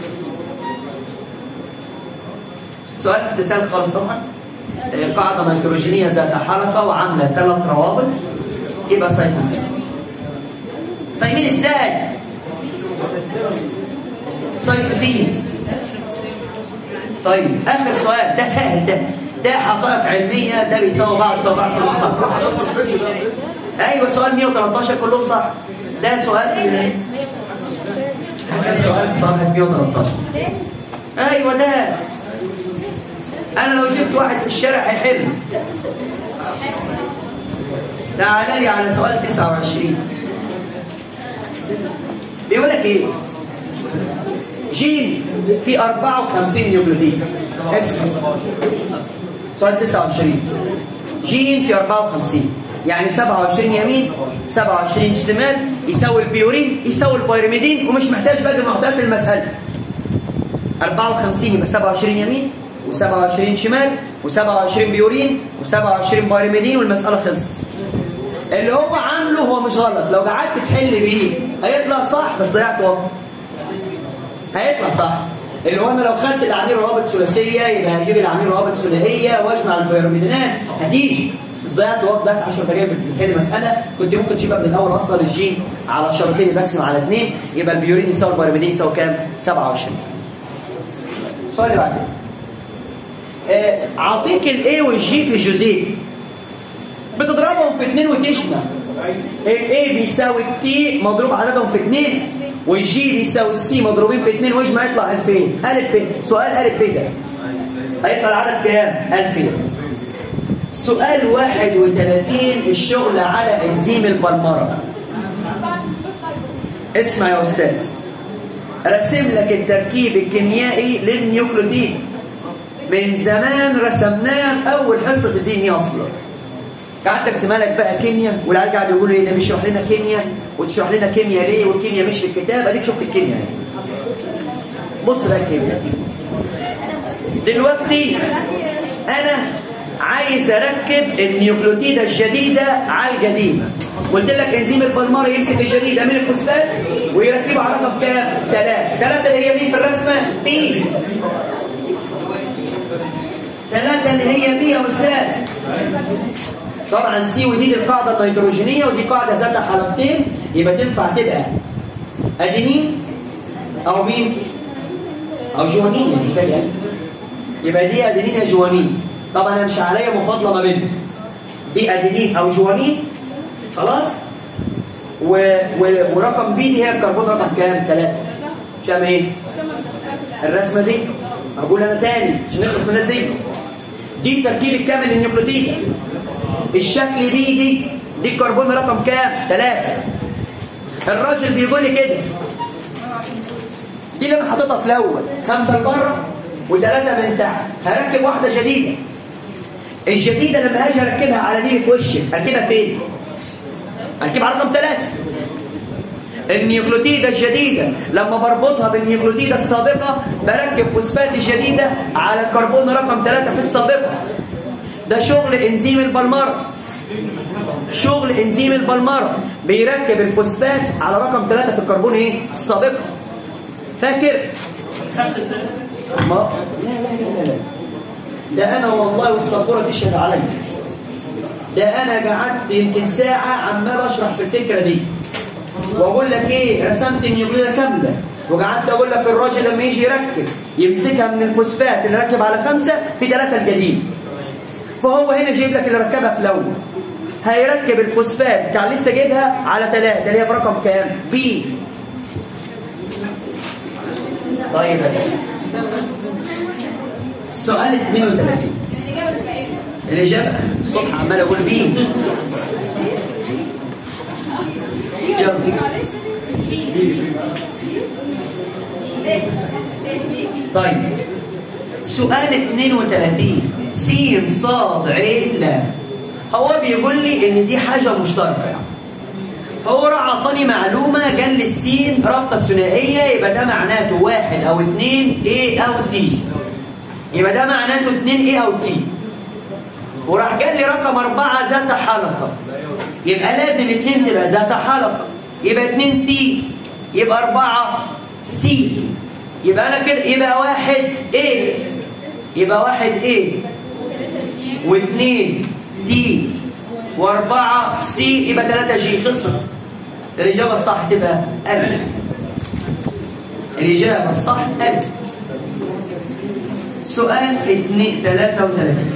سؤال اتصال خالص طبعا. قاعده نيتروجينيه ذات حلقه وعامله ثلاث روابط يبقى سايتوسين. صايمين ازاي؟ سايتوسين. طيب اخر سؤال ده سهل. ده ده حقائق علميه. ده بيساوي بعض بيساوي بعض كلهم صح. ايوه سؤال مية وتلتاشر كلهم صح. ده سؤال سؤال صفحه مية وتلتاشر. ايوه ده انا لو جبت واحد في الشارع هيحل. تعال لي على سؤال تسعة وعشرين. بيقول لك ايه؟ جين في أربعة وخمسين نيوكليوتيد. اسمع سؤال تسعة وعشرين. جين في أربعة وخمسين يعني سبعة وعشرين يمين سبعة وعشرين شمال يساوي البيورين يساوي البيرميدين ومش محتاج باقي معطيات المسألة. أربعة وخمسين يبقى سبعة وعشرين يمين وسبعة وعشرين شمال وسبعة وعشرين بيورين وسبعة وعشرين بيرميدين والمسألة خلصت. اللي هو عامله هو مش غلط. لو قعدت تحل بيه هيطلع صح بس ضيعت وقت. هيطلع صح. اللي هو انا لو خدت العميل روابط ثلاثيه يبقى هجيب العميل روابط ثنائيه واجمع البيرميدينات هتيجي. بس ضيعت وقت. ضيعت عشر دقائق بتحل مساله كنت ممكن تجيبها من الاول اصلا. الجين على الشرطين بقسم على اثنين يبقى البيورين يساوي البيرميدين يساوي كام؟ سبعة وعشرين. السؤال اللي بعده. اعطيك الاي والجي في جزئين بتضربهم في اثنين وتشمع. الاي بيساوي التي مضروب عددهم في اثنين والجي بيساوي السي مضروبين في اثنين واجمع يطلع ألفين. ألف ب. سؤال ألف ب ده هيطلع العدد كام؟ ألفين. سؤال واحد وثلاثين. الشغل على انزيم البلمرة. اسمع يا استاذ. رسم لك التركيب الكيميائي للنيوكليوتيد من زمان رسمناه في اول حصه الدي ان اصلا. قعدت ارسمها لك بقى كيمياء والعيال قاعد يقولوا ايه ده بيشرح لنا كيمياء وتشرح لنا كيمياء ليه والكيمياء مش في الكتاب. اديك شفت الكيمياء. بص بقى الكيمياء دلوقتي انا عايز اركب النيوكليوتيده الجديده على القديمه. قلت لك انزيم البلمرة يمسك الجديده من الفوسفات ويركبه على رقم كام؟ ثلاثة. ثلاثة اللي هي مين في الرسمه؟ بي. ثلاثة اللي هي بي يا استاذ. طبعا سي ودي القاعده النيتروجينيه ودي قاعده ذات حلقتين يبقى تنفع تبقى ادينين او مين؟ او جوانين. يعني يبقى دي ادينين يا جوانين. طبعا انا مش عليا مفاضله ما بينهم. دي ادينين او جوانين خلاص. و... و... ورقم بي دي هي الكربون رقم كام؟ ثلاثة. فاهم ايه؟ الرسمه دي هقول انا تاني عشان نخلص من الناس دي. دي التركيب الكامل للنيوكليوتيد. الشكل بي دي دي الكربون رقم كام؟ ثلاثة. الراجل بيقول لي كده دي اللي انا حاططها في الاول خمسة لبره وثلاثة من تحت. هركب واحدة جديدة. الجديدة لما هاجي اركبها على دي في وشك اركبها فين؟ اركبها على رقم ثلاثة. النيوكليوتيدة الجديدة لما بربطها بالنيوكليوتيدة السابقة بركب فوسفات الجديدة على الكربون رقم ثلاثة في السابقة. ده شغل انزيم البلمرة. شغل انزيم البلمرة بيركب الفوسفات على رقم ثلاثة في الكربون ايه؟ السابقة. فاكر؟ ما لا لا لا لا ده انا والله والسبوره تشهد عليا. ده انا قعدت يمكن ساعه عمال اشرح في الفكره دي واقول لك ايه، رسمت النيوكليوتيدة كامله وقعدت اقول لك الراجل لما يجي يركب يمسكها من الفوسفات اللي ركب على خمسه في ثلاثه الجديد. فهو هنا جايب لك اللي ركبها في الاول هيركب الفوسفات كان لسه جايبها على ثلاثه اللي هي في رقم كام؟ بي. طيب سؤال اثنين وثلاثين. الإجابة الصبح عمال أقول بيه. يلا. طيب سؤال اثنين وثلاثين س ص ع ل. هو بيقول لي إن دي حاجة مشتركة. فهو راح عطاني معلومة قال لي السين رابطة ثنائية يبقى ده معناته واحد أو اثنين A أو T. يبقى ده معناته اثنين A أو T. وراح قال لي رقم أربعة ذات حلقة. يبقى لازم اثنين تبقى ذات حلقة. يبقى اثنين T. يبقى أربعة C. يبقى أنا كده يبقى واحد A. يبقى واحد A. واثنين T. وأربعة C. يبقى ثلاثة G. خلصت. الإجابة الصح تبقى ألف. الإجابة الصح ألف. سؤال اثنين ثلاثة وثلاثين.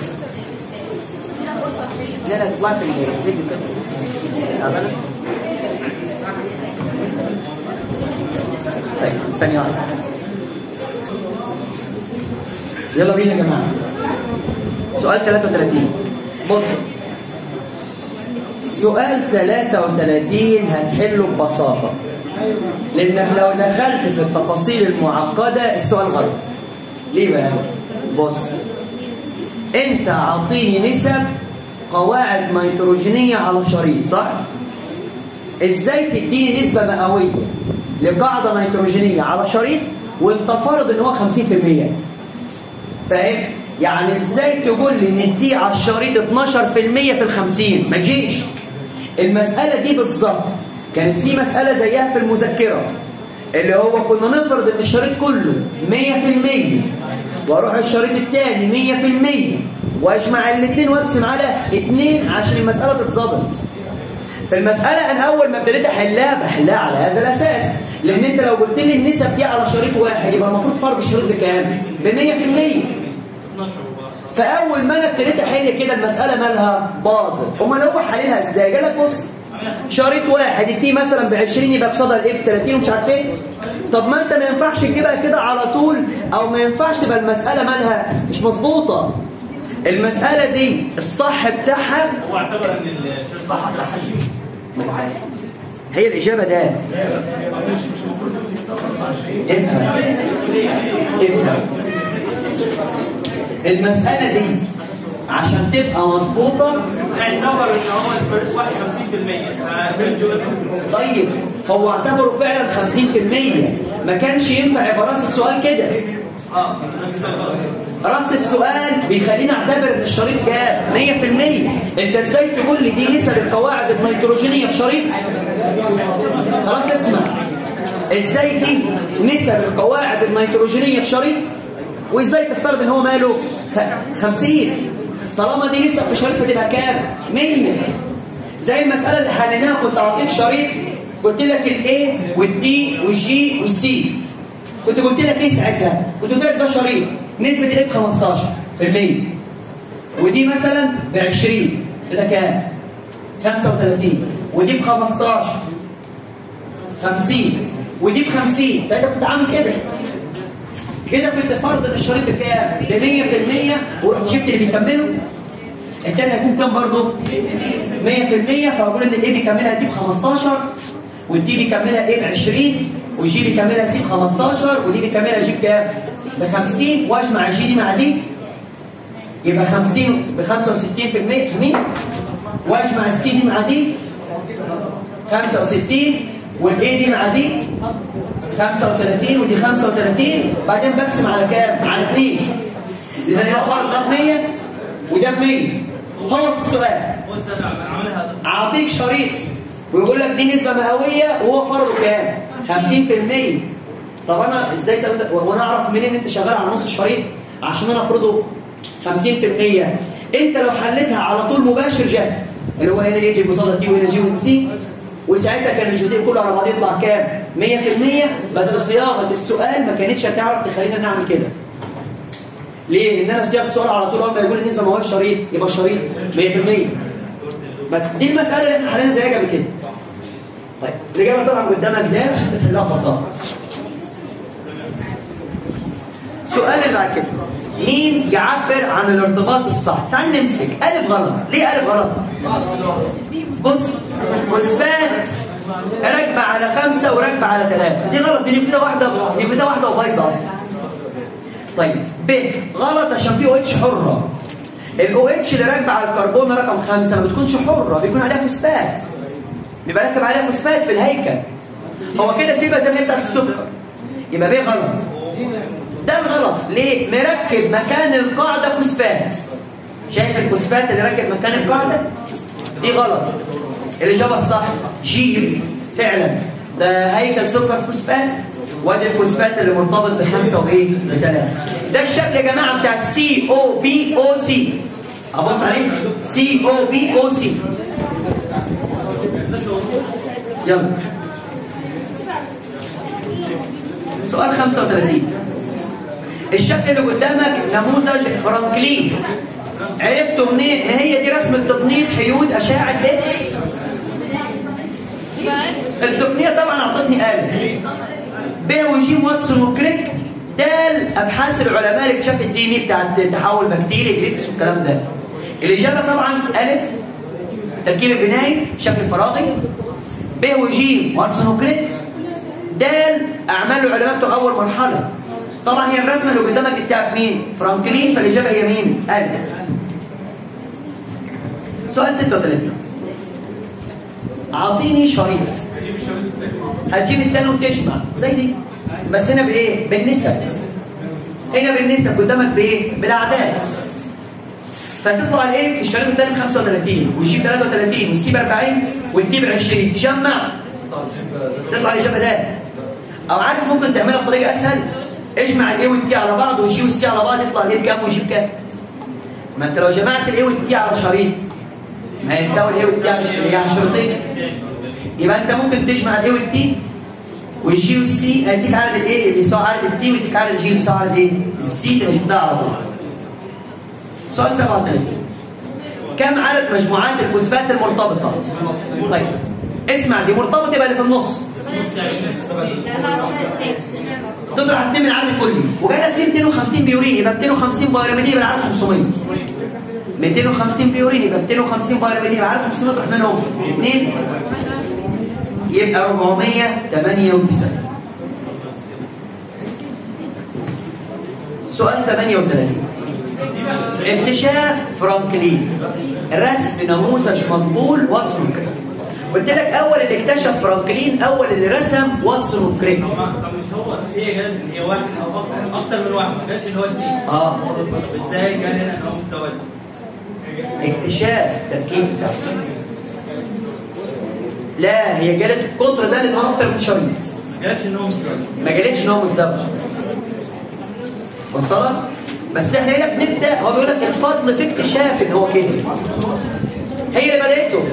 لا لا اطلع في الفيديو كده. طيب ثانية واحدة. يلا بينا يا جماعة. سؤال ثلاثة وثلاثين. بص. سؤال ثلاثة وثلاثين هتحله ببساطة. لأنك لو دخلت في التفاصيل المعقدة السؤال غلط. ليه بقى؟ بص. أنت عطيني نسب قواعد نيتروجينية على شريط صح؟ إزاي تديني نسبة مئوية لقاعدة نيتروجينية على شريط وأنت فرض إن هو خمسين في المية؟ فاهم؟ يعني إزاي تقول لي إن التي على الشريط اثناشر في المية في الخمسين؟ ما تجيش. المسألة دي بالظبط كانت في مسألة زيها في المذكرة اللي هو كنا نفرض ان الشريط كله مية في المية واروح الشريط الثاني مية في المية واجمع الاثنين واقسم على اثنين عشان المسألة تتظبط. في المسألة انا اول ما ابتديت احلها بحلها على هذا الاساس، لان انت لو قلت لي النسب دي على شريط واحد يبقى المفروض فرض الشريط بكام؟ ب مية في المية. فاول ما انا ابتديت احل كده المسألة مالها باظت. امال هو حللها ازاي؟ قال لك بص شريط واحد التي مثلا ب عشرين يبقى قصادها الايه ب ثلاثين ومش عارف ايه. طب ما انت ما ينفعش تجيبها كده على طول، او ما ينفعش تبقى المساله مالها مش مظبوطه. المساله دي الصح بتاعها هو اعتبر ان الصح بتاعها هي الاجابه ده. افهم افهم المساله دي عشان تبقى مظبوطه اعتبر ان هو الفرق واحد خمسين في المية. طيب هو اعتبره فعلا خمسين في المية، ما كانش ينفع يبقى راس السؤال كده. اه راس السؤال بيخليني اعتبر ان الشريط كام؟ مية في المية. انت ازاي تقول لي دي نسب القواعد النيتروجينيه في شريط؟ خلاص اسمع، ازاي دي نسب القواعد النيتروجينيه في شريط وازاي تفترض ان هو ماله خمسين؟ طالما دي نسب في شريط فتبقى كام؟ مية. زي المساله اللي حليناها كنت اعطيك شريط قلت لك الاي والدي والجي والسي، كنت قلت لك ايه ساعتها؟ كنت قلت لك ده شريط نسبه الايه ب خمستاشر في المية ودي مثلا ب عشرين ده كام؟ خمسة وثلاثين ودي ب خمستاشر خمسين ودي ب خمسين. ساعتها كنت عامل كده كده كنت فرض ان الشريط بكام؟ ب مية في المية ورحت جبت اللي بيكمله. الثاني هيكون كام برضه؟ مية في المية. فهقول ان الايه بيكملها دي ب خمستاشر والدي بيكملها ايه ب عشرين والجي بيكملها سي ب خمستاشر ودي بيكملها جي بكام؟ ب خمسين واجمع جي دي مع دي يبقى خمسين ب خمسة وستين في المية، فاهمين؟ واجمع السي دي مع دي خمسة وستين، والاي دي مع دي خمسة وثلاثين، ودي خمسة وثلاثين، بعدين بقسم على كام؟ على اتنين. لان هنا فرق ده مية وده مية. هو في السؤال اعطيك شريط ويقول لك دي نسبه مئويه وهو فرضه كام؟ خمسين في المية. طب انا ازاي وانا اعرف منين ان انت شغال على نص الشريط عشان انا افرضه خمسين في المية؟ انت لو حلتها على طول مباشر جت اللي هو هنا يجي بصدى تي وهنا جي وسي، وساعتها كان الجزء كله على بعضه يطلع كام؟ مية في المية. بس صياغه السؤال ما كانتش هتعرف تخلينا نعمل كده. ليه؟ لان انا صياغه السؤال على طول اول ما يقول النسبه مئويه شريط يبقى الشريط مية في المية. بس دي المساله اللي احنا حلينا زيها قبل كده. طيب الاجابه طبعا قدامك ده عشان تحلها ببساطه. السؤال اللي بعد كده، مين يعبر عن الارتباط الصح؟ تعال نمسك الف غلط. ليه الف غلط؟ بص، فوسفات راكبه على خمسه وراكبه على ثلاثه، دي غلط. دي نبدا واحده دي نبدا واحده وبايظه اصلا. طيب ب غلط عشان في او اتش حره. الاو اتش اللي راكبه على الكربون رقم خمسه ما بتكونش حره، بيكون عليها فوسفات، بيبقى راكب عليها فوسفات في الهيكل. هو كده سيبها زي ما هي بتاعت السكر، يبقى ب غلط. ده الغلط. ليه؟ مركب مكان القاعده فوسفات. شايف الفوسفات اللي راكب مكان القاعده؟ دي غلط. الاجابه الصح جيم. فعلا ده هيكل سكر فوسفات، وادي الفوسفات اللي مرتبط بخمسه وايه؟ بثلاثه. ده الشكل يا جماعه بتاع السي او بي او سي. ابص عليه سي او بي او سي. يلا سؤال خمسة وثلاثين. الشكل اللي قدامك نموذج فرانكلين. عرفتوا منين ان هي دي رسم التقنيط حيود اشعه اكس؟ التقنيه طبعا اعطتني الف. ب وجيم واتسون وكريك. دال ابحاث العلماء اللي اكتشف الدي ان اي بتاع التحول البكتيري جريفيث والكلام ده. الاجابه طبعا الف تركيب البنائي شكل فراغي. ب وجيم واتسون وكريك. دال اعمال العلماء بتوع اول مرحله. طبعا هي الرسمه اللي قدامك دي بتاعت مين؟ فرانكلين، فالاجابه هي مين؟ الف. سؤال ستة وثلاثين. اعطيني شريط هتجيب التاني وتجمع زي دي، بس هنا بايه؟ بالنسب. هنا بالنسب قدامك بايه؟ بالاعداد. فتطلع الايه في الشريط الثاني ب خمسة وثلاثين ويجيب ثلاثة وثلاثين ويسيب أربعين وتجيب عشرين، تجمع تطلع الاجابه ده. او عارف ممكن تعملها بطريقه اسهل؟ اجمع الاي والتي على بعض والجي والسي على بعض يطلع الايه بكام ويجيب كام. ما انت لو جمعت الاي والتي على شريط ما هيتساوي الاي والتي اللي هي على شريطين، يبقى انت ممكن تجمع الاي والتي والجي والسي هيديك عدد الايه اللي يساوي عدد التي ويديك عدد الجي اللي يساوي عدد ايه؟ السي اللي جبتها على طول. سؤال سبعة وثلاثين. كم عدد مجموعات الفوسفات المرتبطه؟ طيب اسمع، دي مرتبطه يبقى اللي في النص تضرب اثنين من العدد الكلي، وجاي فيه مئتين وخمسين بيورين يبقى مئتين وخمسين بايرميدين يبقى العدد خمسمية. مئتين وخمسين بيورين يبقى مئتين وخمسين بايرميدين يبقى العدد خمسمية، تروح منهم اثنين يبقى أربعمية وثمانية وتسعين. سؤال ثمانية وثلاثين. اكتشاف فرانكلين رسم نموذج مقبول واتسون وكريك. قلت لك اول اللي اكتشف فرانكلين اول اللي رسم واتسون وكريك. طب مش هو مش هي جد هي واحد او اكتر اكتر من واحد، ما كانش اللي هو اثنين. اه ازاي كان هنا هو متوازي؟ اكتشاف تركيب ده. لا هي قالت القطر ده لان هو اكتر من شريط. ما قالتش ان هو مزدوج. ما قالتش ان هو مزدوج. وصلت؟ بس احنا هنا بنبدا هو بيقول لك الفضل في اكتشاف ان هو كده. هي اللي بداته.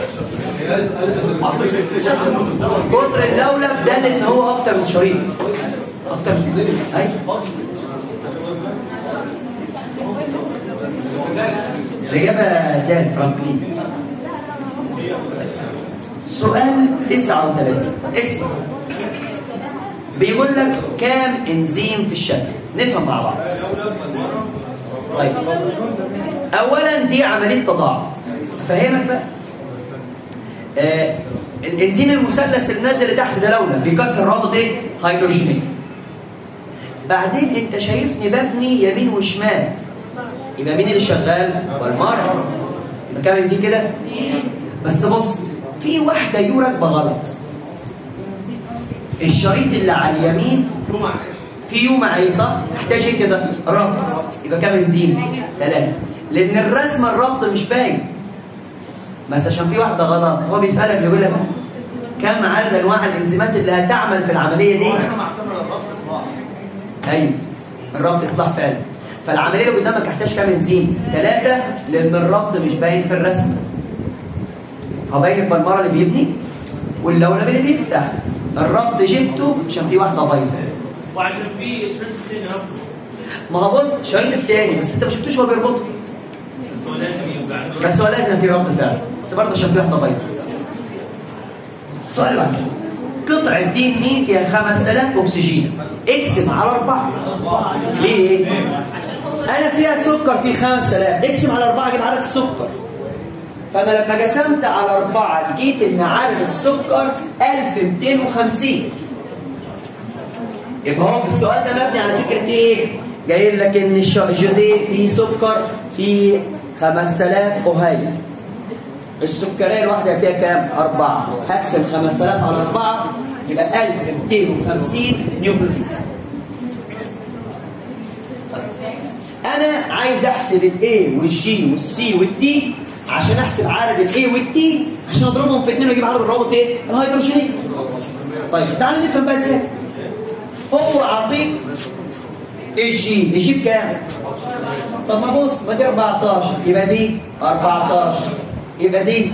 قطر اللولب ده لان هو اكتر من شريط. اكتر من ايوه. الاجابه ده فرانكلين. سؤال تسعة وثلاثين. اسمع بيقول لك كام انزيم في الشكل؟ نفهم مع بعض. طيب اولا دي عمليه تضاعف، افهمك بقى. آه الانزيم المثلث اللي نازل لتحت ده لولب بيكسر رابط ايه؟ هيدروجينيه. بعدين انت شايفني ببني يمين وشمال، يبقى مين اللي شغال؟ والمرة. يبقى كام بنزين كده؟ بس بص، في واحدة يو راكبة غلط. الشريط اللي على اليمين في يو معي صح؟ محتاج ايه كده؟ ربط. يبقى كام بنزين؟ ثلاثة. لأن الرسمة الربط مش باين. بس عشان في واحدة غلط، هو بيسألك بيقول لك كم عدد أنواع الإنزيمات اللي هتعمل في العملية دي؟ احنا معتبر الربط اصلاح. أيوه الربط إصلاح فعلا. فالعملية اللي قدامك هتحتاج كام بنزين؟ ثلاثة، لأن الربط مش باين في الرسمة. هو باين البلمرة اللي بيبني واللولب اللي بيفتح. الربط جبته عشان في واحدة بايظة. وعشان في شرط تاني ربط. ما هو بص الشريط التاني بس أنت ما شفتوش هو بيربطه. بس هو لازم يبقى عنده بس هو لازم في ربط فعلا، بس برضه عشان في واحدة بايظة. السؤال اللي بعده، قطعة دي ان ايه فيها خمسة آلاف أكسجين، اقسم على أربعة. ليه؟ أنا فيها سكر في خمسة آلاف، اقسم على أربعة أجيب عدد السكر. فأنا لما قسمت على أربعة لقيت إن عدد السكر ألف ومئتين وخمسين. يبقى هو السؤال ده مبني على فكرة إيه؟ جاي لك إن الجوزيه فيه سكر في خمسة آلاف أهيل. السكرية الواحدة فيها كام؟ أربعة. هقسم خمسة آلاف على أربعة يبقى ألف ومئتين وخمسين نيوتن. أنا عايز أحسب ال A وال G وال C وال T عشان أحسب عدد ال A وال T عشان أضربهم في اتنين وأجيب عدد الروابط إيه؟ الهيدروجينية. طيب تعالى نفهم بقى إزاي. هو عطيك الجي، الجي بكام؟ طب ما بص، ما دي أربعتاشر يبقى دي أربعتاشر يبقى دي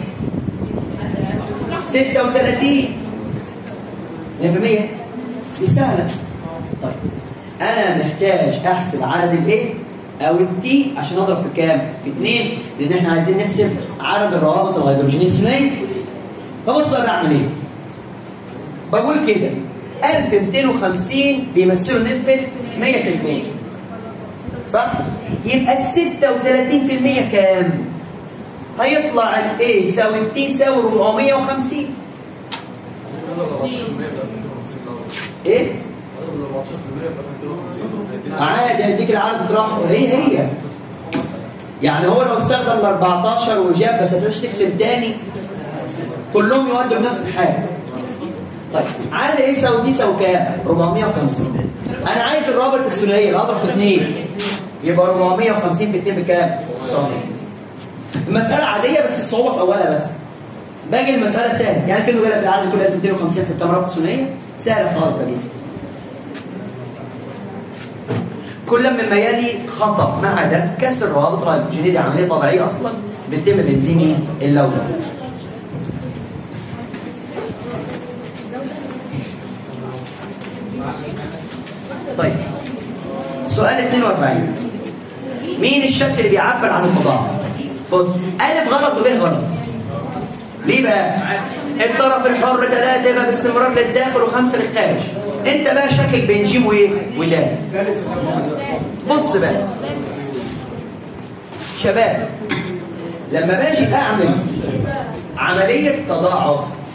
ستة وثلاثين مية في المية. دي سهلة. طيب أنا محتاج أحسب عدد الإيه أو التي عشان أضرب في كام؟ في اتنين، لأن إحنا عايزين نحسب عدد الروابط الهيدروجينية الثنائية. فبص بقى بعمل إيه؟ بقول كده ألف ومئتين وخمسين بيمثلوا نسبة مية في المية صح؟ يبقى ال ستة وثلاثين في المية كام؟ هيطلع ال A يساوي ال T يساوي أربعمية وخمسين. ايه؟ عادي اديك العدد بتروح هي هي. يعني هو لو استخدم ال أربعتاشر وجاب بس هتقدرش تكسب تاني، كلهم يودوا بنفس الحاجه. طيب عدد A يساوي T يساوي كام؟ أربعمية وخمسين. انا عايز الرابط الثنائي اللي هضرب في اتنين يبقى أربعمية وخمسين في اتنين بكام؟ تسعمية. المسألة عادية بس الصعوبة في أولها بس. باقي المسألة سهلة، يعني كأنه جالك العدد كل ألف ومئتين وخمسين ستة مرات ثنائية، سهلة خالص بقى. كل مما يلي خطأ ما عدا كسر الروابط الهيدروجينية، دي عملية طبيعية أصلا بتتم بنزين اللولب. طيب سؤال اتنين وأربعين، مين الشكل اللي بيعبر عن التضاعف؟ بص ألف غلط وب غلط. ليه بقى؟ الطرف الحر ثلاثة يبقى باستمرار للداخل وخمسة للخارج. أنت بقى شكك بين جيم وإيه؟ ودال. بص بقى شباب، لما باجي أعمل عملية تضاعف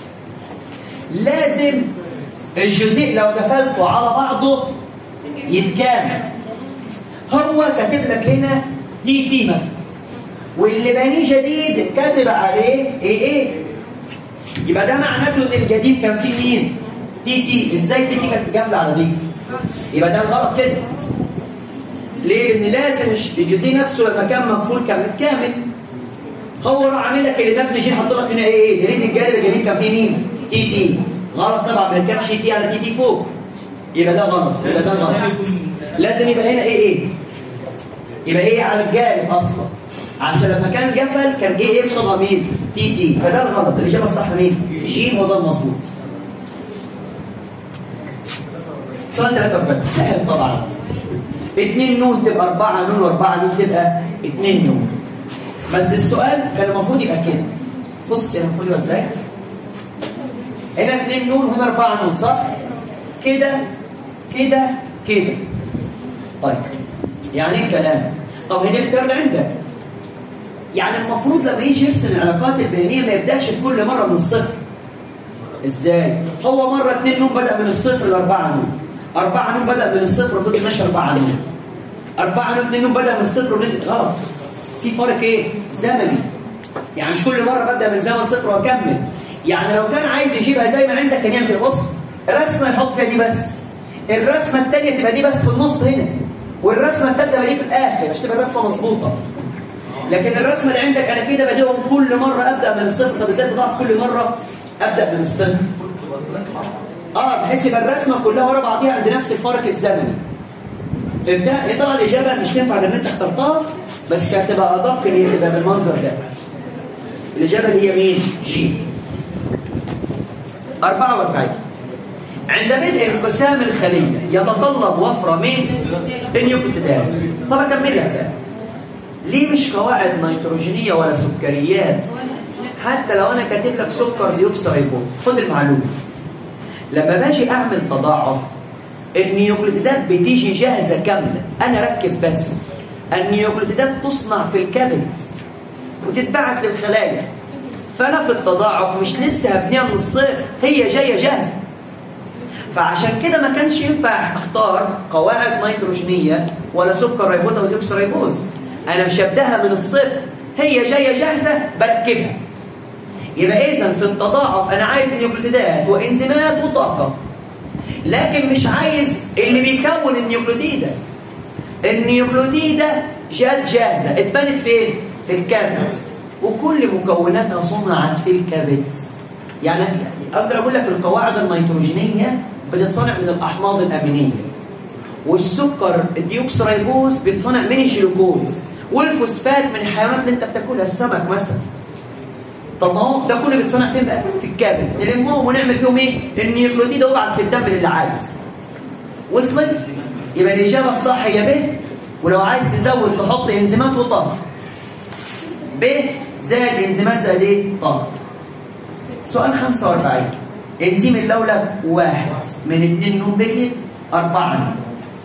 لازم الجزيء لو قفلته على بعضه يتكامل. هو كاتب لك هنا تي تي مثلا، واللي بانيه جديد اتكتب عليه ايه ايه، يبقى ده معناته ان القديم كان فيه مين؟ تي تي. ازاي تي تي كانت قافله على دي؟ يبقى ده الغلط كده. ليه؟ لان لازم الجزيء نفسه لما كان مقفول كان متكامل. هو راح عامل لك اللي مبني جي حط لك هنا ايه ايه، دليل الجانب القديم كان فيه مين؟ تي تي. غلط طبعا، ما ركبش تي على تي تي فوق، يبقى ده غلط، يبقى ده غلط. لازم يبقى هنا ايه ايه، يبقى ايه على الجانب اصلا، عشان لما كان قفل كان جه ايه قصادها مين؟ تي تي. فده الغلط. الاجابه الصح مين؟ جيم، وده المظبوط. سؤال ثلاثة وأربعين سهل طبعا. اتنين نون تبقى أربعة نون، وأربعة نون تبقى اتنين نون. بس السؤال كان المفروض يبقى كده. بص كان المفروض يبقى ازاي؟ هنا اتنين نون وهنا أربعة نون صح؟ كده كده كده. طيب يعني ايه الكلام؟ طب هي دي الاختيار اللي عندك. يعني المفروض لما يجي يرسم العلاقات البيانيه ما يبداش في كل مره من الصفر. ازاي؟ هو مره اتنين نون بدا من الصفر لأربعة نون، أربعة نون بدأ من الصفر وفضل ماشي أربعة نون. أربعة نون اتنين نون بدأ من الصفر ونزل، غلط. في فرق إيه؟ زمني. يعني مش كل مرة ببدأ من زمن صفر وأكمل. يعني لو كان عايز يجيبها زي ما عندك كان يعمل كده، بص رسمة يحط فيها دي بس، الرسمة الثانية تبقى دي بس في النص هنا، والرسمة الثالثة تبقى دي في الآخر عشان تبقى الرسمة مظبوطة. لكن الرسمة اللي عندك أنا كده بديهم كل مرة أبدأ من الصفر. طب إزاي تضاعف كل مرة أبدأ من الصفر؟ اه بحيث يبقى الرسمه كلها ورا بعضيها عند نفس الفرق الزمني. فهمتها؟ هي طبعا الاجابه مش تنفع غير ان انت اخترتها، بس كانت تبقى ادق ان هي تبقى بالمنظر ده. الاجابه اللي هي مين؟ جي. أربعة وأربعين. عند بدء انقسام الخليه يتطلب وفره من النيوكليوتيدات. طب اكملها بقى. ليه مش قواعد نيتروجينيه ولا سكريات؟ حتى لو انا كاتب لك سكر ديوكسيريبوز، خد المعلومه. لما باجي اعمل تضاعف النيوكليوتيدات بتيجي جاهزه كامله، انا ركب بس. النيوكليوتيدات تصنع في الكبد وتتبعت للخلايا، فانا في التضاعف مش لسه هبنيها من الصفر، هي جايه جاهزه. فعشان كده ما كانش ينفع اختار قواعد نيتروجينيه ولا سكر ريبوز او ديوكسيريبوز. انا مش هبداها من الصفر، هي جايه جاهزه بركبها. يبقى إذن في التضاعف أنا عايز نيوكليوتيدات وإنزيمات وطاقة، لكن مش عايز اللي بيكون النيوكليوتيدة. النيوكليوتيدة جات جاهزة، اتبنت فين؟ في الكبد، وكل مكوناتها صنعت في الكبد. يعني أقدر أقول لك القواعد النيتروجينية بتتصنع من الأحماض الأمينية، والسكر الديوكسيريبوز بيتصنع من الجلوكوز، والفوسفات من الحيوانات اللي أنت بتاكلها، السمك مثلا. طب ما هو ده كله بيتصنع فين بقى؟ في الكبد. نلمهم ونعمل بيهم ايه؟ النيوكليوتيد وابعت في الدم للي عايز. وصلت؟ يبقى الاجابه الصح هي ب، ولو عايز تزود تحط انزيمات وطاقه. ب زائد انزيمات زائد ايه؟ طاقه. سؤال خمسة وأربعين. انزيم اللولب واحد من اتنين نون بيجي أربعة نون.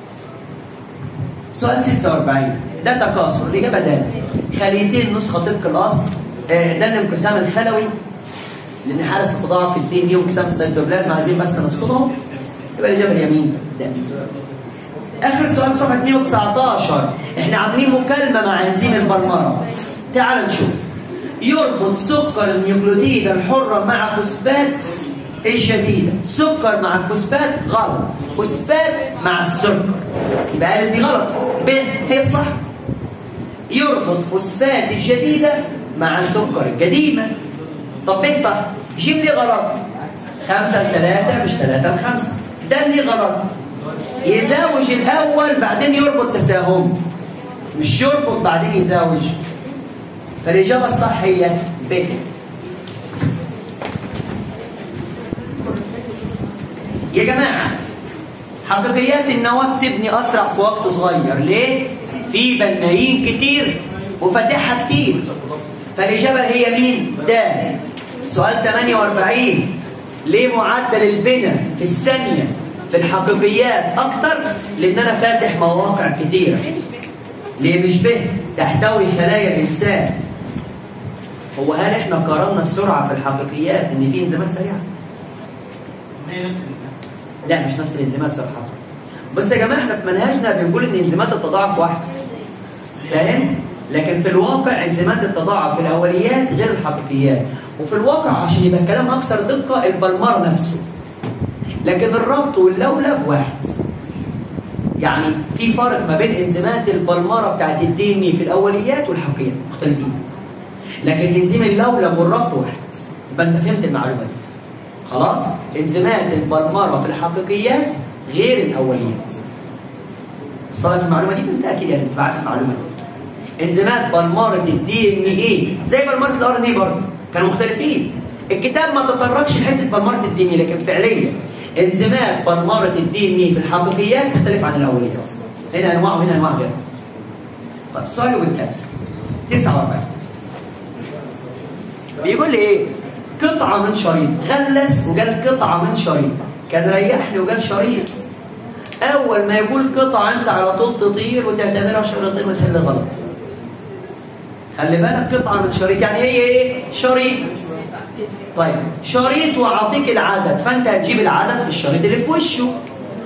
سؤال ستة وأربعين. ده تكاثر، الاجابه ده خليتين نسخه طبق الاصل. ده الانقسام الخلوي، لان حالة التضاعف في الدي ان اي وانقسام السيتوبلازم عايزين بس نفصلهم. يبقى الاجابه اليمين ده. اخر سؤال صفحه اتنين وتسعتاشر. احنا عاملين مكالمه مع انزيم البرمره. تعال نشوف. يربط سكر النيوكليوتيد الحره مع فوسفات الجديده. سكر مع الفوسفات غلط، فوسفات مع السكر. يبقى قال دي غلط، ب هي الصح. يربط فوسفات الجديده مع السكر القديمة. طب ليه صح؟ جيب لي غلط. خمسة لثلاثة مش ثلاثة لخمسة. ده اللي غلط. يزاوج الأول بعدين يربط تساهم، مش يربط بعدين يزاوج. فالإجابة الصح هي ب. يا جماعة حقيقيات النواة بتبني أسرع في وقت صغير. ليه؟ في بنايين كتير وفاتحها كتير. فالإجابة هي مين؟ ده. سؤال ثمانية وأربعين. ليه معدل البناء في الثانية في الحقيقيات أكتر؟ لأن أنا فاتح مواقع كتيرة. ليه مش به؟ تحتوي خلايا الإنسان. هو هل إحنا قارنا السرعة في الحقيقيات إن في إنزيمات سريعة؟ هي نفس الإنزيمات. لا مش نفس الإنزيمات صراحة. بس يا جماعة إحنا في منهجنا بنقول إن إنزيمات التضاعف واحدة. فاهم؟ لكن في الواقع انزيمات التضاعف في الاوليات غير الحقيقيات. وفي الواقع عشان يبقى الكلام اكثر دقه البلمار نفسه، لكن الربط واللولب واحد. يعني في فرق ما بين انزيمات البلماره بتاعت الدي ان اي في الاوليات والحقيقيات مختلفين، لكن انزيم اللولب والربط واحد. يبقى انت فهمت المعلومه دي خلاص. انزيمات البلماره في الحقيقيات غير الاوليات. وصلت المعلومه دي؟ انت اكيد يعني تبقى عارف المعلومه دي. انزيمات بلماره الدي ان اي زي بلماره الار ان اي برضه كانوا مختلفين. الكتاب ما تطرقش لحته بلماره الدي ان اي، لكن فعليا انزيمات بلماره الدي ان اي في الحقيقيات تختلف عن الاوليات اصلا. هنا انواع وهنا انواع غيرها. طب سؤال والكلام تسعة وأربعين بيقول لي ايه؟ قطعه من شريط. غلس وقال قطعه من شريط، كان ريحني وقال شريط. اول ما يقول قطعه انت على طول تطير وتعتبرها شريطين وتحل غلط. خلي بالك، قطعه من شريط يعني هي ايه؟ شريط. طيب شريط واعطيك العدد، فانت هتجيب العدد في الشريط اللي في وشه.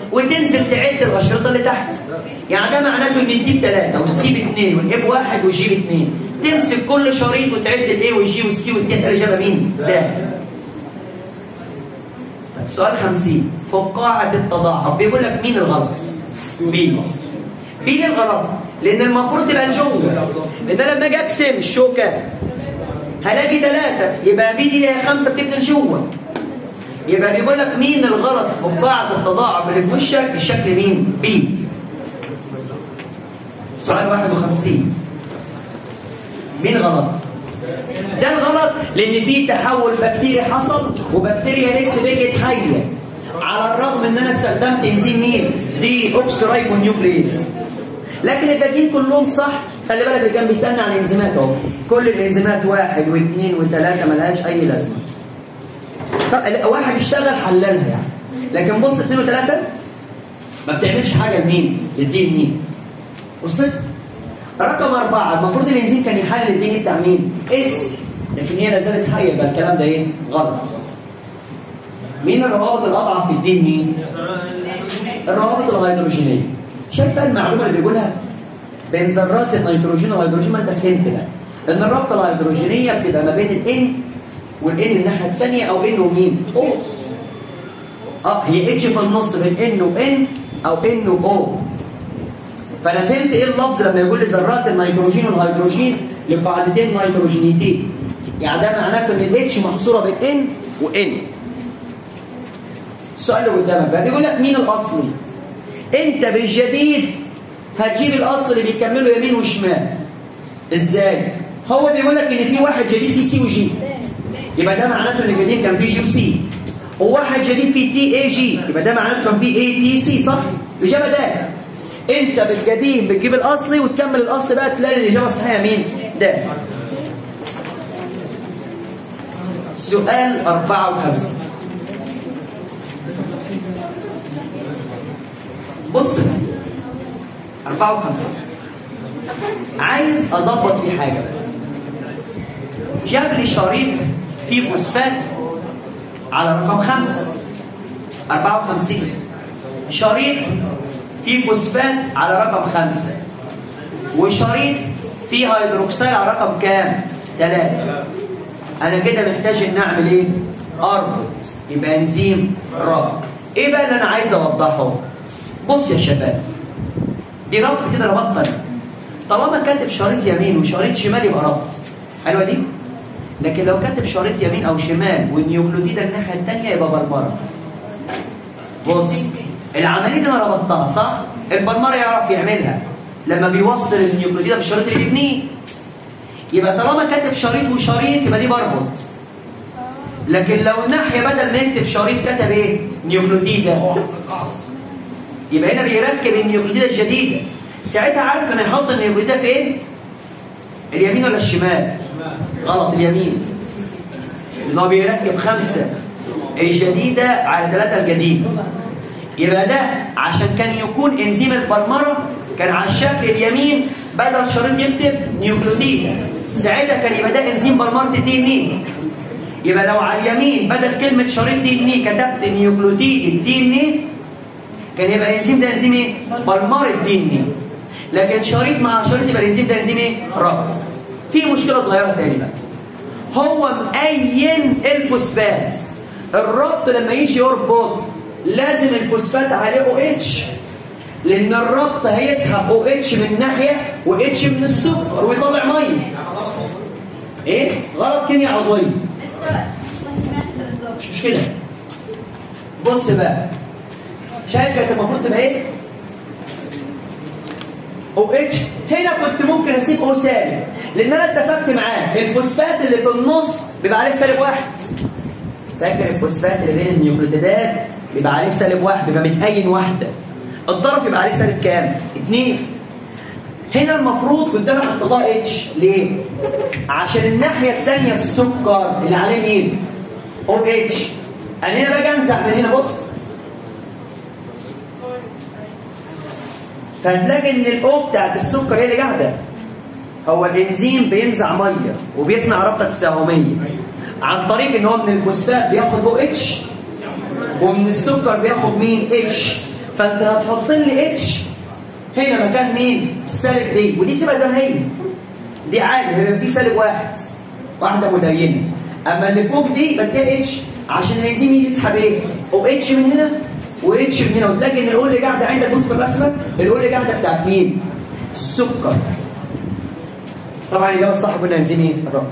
وتنزل تعد الاشرطه اللي تحت. يعني ده معناته ان الدي بثلاثه والسي باثنين والاي بواحد والجي باثنين. تمسك كل شريط وتعد الاي والجي والسي والدي. الاجابه مين؟ ده. طيب سؤال خمسين. فقاعه التضاعف بيقول لك مين الغلط؟ بي. بي الغلط لان المفروض تبقى لجوه. لان لما اجي اقسم الشوكه هلاقي ثلاثه، يبقى بي دي ليها خمسه بتبقى لجوه. يبقى بيقول لك مين الغلط في فقاعه التضاعف اللي في وشك؟ الشكل مين؟ بي. سؤال واحد وخمسين. مين غلط؟ ده الغلط لان في تحول بكتيري حصل وبكتيريا لسه بقت حيه، على الرغم ان انا استخدمت انزيم مين؟ دي اوكسرايبونيوكليز. لكن الباقيين كلهم صح. خلي بالك اللي كان بيسالني عن الانزيمات اهو، كل الانزيمات واحد واثنين وثلاثه ملهاش اي لازمه. واحد اشتغل حللها يعني، لكن بص اثنين وثلاثه ما بتعملش حاجه لمين؟ للدي ان اي. وصلت؟ رقم أربعة المفروض الإنزيم كان يحلل الدي ان اي بتاع مين؟ اس، لكن هي لا زالت حية. يبقى الكلام ده إيه؟ غلط. مين الروابط الأضعف في الدي ان اي؟ الروابط الهيدروجينية. شايف بقى المعلومة اللي بيقولها؟ بين ذرات النيتروجين والهيدروجين. ما أنت فهمت بقى إن الرابطة الهيدروجينية بتبقى ما بين الإن والإن الناحية الثانية، أو إن ومين؟ أو. أه هي اتش في النص بين إن وإن أو إن وأو. فانا فهمت ايه اللفظ لما يقول لي ذرات النيتروجين والهيدروجين لقاعدتين نيتروجينيتين. يعني ده معناته ان الاتش محصوره بين ان وان. السؤال اللي قدامك بقى بيقول لك مين الاصلي؟ انت بالجديد هتجيب الاصل اللي بيكمله يمين وشمال. ازاي؟ هو بيقول لك ان في واحد جديد فيه سي وجي، يبقى ده معناته ان الجديد كان فيه جي وسي. وواحد جديد فيه تي اي جي، يبقى ده معناته كان فيه اي تي سي. صح؟ الاجابه ده. انت بالقديم بتجيب الاصلي وتكمل الاصل بقى تلاقي الاجابه الصحيحه مين؟ ده. سؤال أربعة وخمسين. بص أربعة وخمسين عايز اظبط فيه حاجه. جاب لي شريط فيه فوسفات على رقم خمسة. أربعة وخمسين شريط في فوسفات على رقم خمسة، وشريط فيه هيدروكسيل على رقم كام؟ ثلاثة. أنا كده محتاج إن أعمل إيه؟ أربط. يبقى إنزيم ربط. إيه بقى اللي أنا عايز أوضحه؟ بص يا شباب، دي ربط كده ربطنا. طالما كاتب شريط يمين وشريط شمال يبقى ربط. حلوة دي؟ لكن لو كاتب شريط يمين أو شمال والنيوكليوتيد الناحية الثانية يبقى برمرة. بص العمليه دي انا ربطتها صح؟ البلمار يعرف يعملها لما بيوصل النيوكليوتيد بالشريط اللي بيبنيه. يبقى طالما كاتب شريط وشريط يبقى دي بربط. لكن لو الناحيه بدل ما يكتب شريط كتب ايه؟ نيوكليوتيد، يبقى هنا بيركب النيوكليوتيد الجديده. ساعتها عارف كان يحط النيوكليوتيد فين؟ اليمين ولا الشمال؟ غلط، اليمين. لان هو بيركب خمسه الجديده على ثلاثه الجديد. يبقى ده عشان كان يكون انزيم البلمره كان على الشكل اليمين بدل شريط يكتب نيوكليوتيد، ساعتها كان يبقى ده انزيم بلمره الدي ان اي. يبقى لو على اليمين بدل كلمه شريط دي ان اي كتبت نيوكليوتيد الدي ان اي كان يبقى الانزيم ده انزيم ايه؟ بلمره الدي ان اي. لكن شريط مع شريط يبقى الانزيم ده انزيم ايه؟ ربط. في مشكله صغيره تاني بقى، هو مأين الفوسفات. الربط لما يجي يربط لازم الفوسفات عليه او اتش، لان الربط هيسحب او اتش من ناحيه و اتش من السكر ويطلع ميه. ايه؟ غلط كيمياء عضويه. مش مشكله. بص بقى، شايف كانت المفروض تبقى ايه؟ او اتش. هنا كنت ممكن اسيب او سالب، لان انا اتفقت معاه الفوسفات اللي في النص بيبقى عليه سالب واحد. فاكر الفوسفات اللي بين النيوكليوتيدات بيبقى عليه سالب واحد، بيبقى متأين واحدة. الطرف بيبقى عليه سالب كام؟ اتنين. هنا المفروض كنت انا حطيتها اتش، ليه؟ عشان الناحية الثانية السكر اللي عليه مين؟ او اتش. انا هنا باجي انزع من هنا، بص. فهتلاقي ان الاو بتاعت السكر هي اللي قاعدة. هو الانزيم بينزع ميه وبيصنع رابطة تساهمية عن طريق ان هو من الفوسفات بياخد او اتش ومن السكر بياخد مين؟ اتش. فانت هتحط لي اتش هنا مكان مين؟ السالب دي، ودي سيبها زي ما هي. دي عادي هيبقى في سالب واحد، واحده متدينه. اما اللي فوق دي بديها اتش عشان الانزيم يجي يسحب ايه؟ او اتش من هنا واتش من هنا، وتلاقي ان الاو اللي قاعده عندك بص في الرسمه، الاو اللي قاعده بتاعت مين؟ السكر. طبعا الاجابه الصح كنا انزيم ايه؟ الرابط.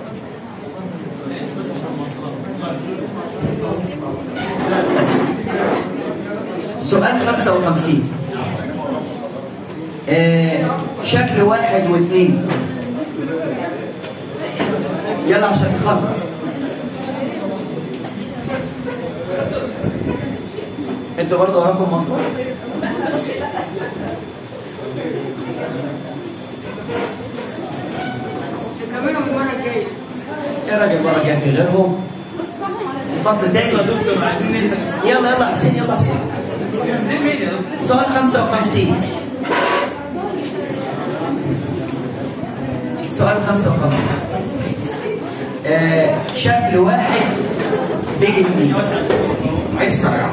سؤال خمسة وخمسين. آه شكل واحد واثنين. يلا عشان نخلص. انتوا برضه وراكم مصروف؟ تكملوا من المره الجايه. ايه راجل المره الجايه في غيرهم؟ الفصل تاني. يلا يلا حسين يلا حسين. سؤال خمسة وخمسين. سؤال خمسة وخمسين. آه شكل واحد بيجي اثنين. اسمع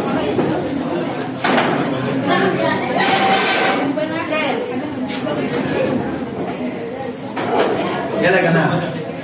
يلا يا جماعه.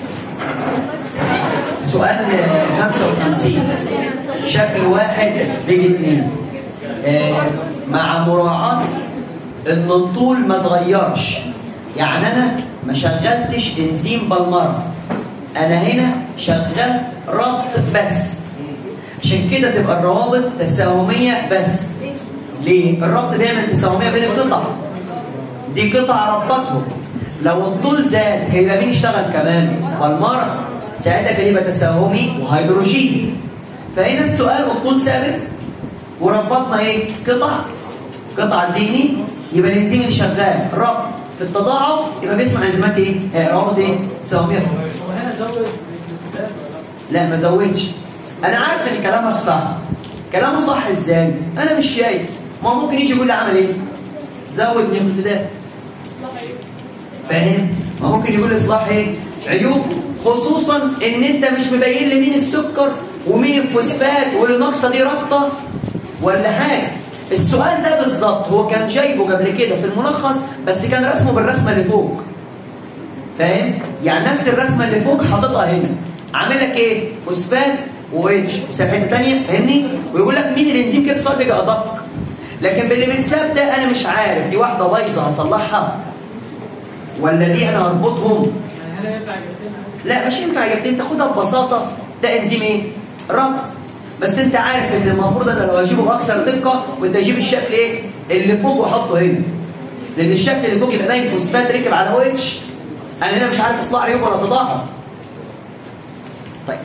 سؤال خمسة وخمسين. شكل واحد بيجي اثنين. آه مع مراعاة ان الطول ما اتغيرش، يعني انا ما شغلتش انزيم بالمره، انا هنا شغلت ربط بس، عشان كده تبقى الروابط تساهميه بس. ليه؟ الربط دايما تساهميه بين القطع، دي قطع ربطتهم. لو الطول زاد هيبقى مين يشتغل كمان؟ بالمره، ساعتها كان يبقى تساهمي وهيدروجيني. فهنا السؤال الطول ثابت وربطنا ايه؟ قطع قطع ديني، يبقى الانزيم اللي شغال ربط في التضاعف يبقى بيسمع انزيمات ايه؟ هي روابط ايه؟ تساهميه. وهنا زود. لا ما زودش. انا عارف ان كلامك صح. كلامه صح ازاي؟ انا مش شايف. ما هو ممكن يجي يقول لي اعمل ايه؟ زود نيوكليدات. فاهم؟ ما ممكن يقول لي اصلاح ايه؟ عيوب، خصوصا ان انت مش مبين لي مين السكر ومين الفوسفات واللي ناقصه دي رابطه ولا حاجه. السؤال ده بالظبط هو كان جايبه قبل كده في الملخص، بس كان رسمه بالرسمه اللي فوق. فاهم؟ يعني نفس الرسمه اللي فوق حاططها هنا. عامل لك ايه؟ فوسفات واتش وساب حته ثانيه، فاهمني؟ ويقول لك مين الانزيم كده، السؤال بيجي ادق. لكن باللي متساب ده انا مش عارف دي واحده بايظه هصلحها ولا دي انا هربطهم. لا مش ينفع اجابتين، تاخدها ببساطه. ده انزيم ايه؟ ربط. بس انت عارف ان المفروض انا لو اجيبه باكثر دقه كنت اجيب الشكل ايه؟ اللي فوق واحطه هنا. لان الشكل اللي فوق يبقى باين فوسفات ركب على او اتش. انا هنا مش عارف اصلاح عيوب ولا تضاعف. طيب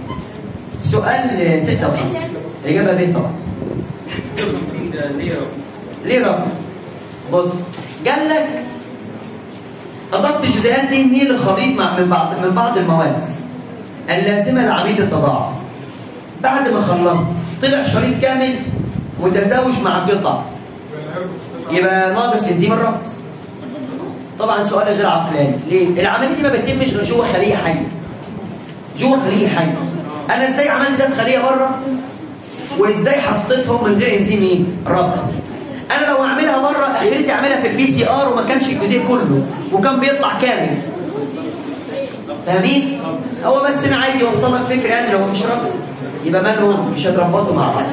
سؤال ستة وخمسين. الاجابه ب طبعا. ليه ربط؟ بص قال لك اضفت الجزيئات دي منين لخليط مع من بعض من بعض المواد اللازمه لعمليه التضاعف. بعد ما خلصت طلع شريط كامل متزاوج مع قطع، يبقى ناقص انزيم الربط. طبعا سؤال غير عقلاني. ليه؟ العمليه دي ما بتتمش غير جوه خليه حيه. جوه خليه حيه. انا ازاي عملت ده في خليه بره؟ وازاي حطيتهم من غير انزيم ايه؟ ربط. انا لو اعملها بره اخرتي اعملها في البي سي ار وما كانش الجزيء كله وكان بيطلع كامل. فاهمين؟ هو بس انا عايز يوصلك فكره، يعني لو مش ربط يبقى مالهم مش هتربطوا مع بعض.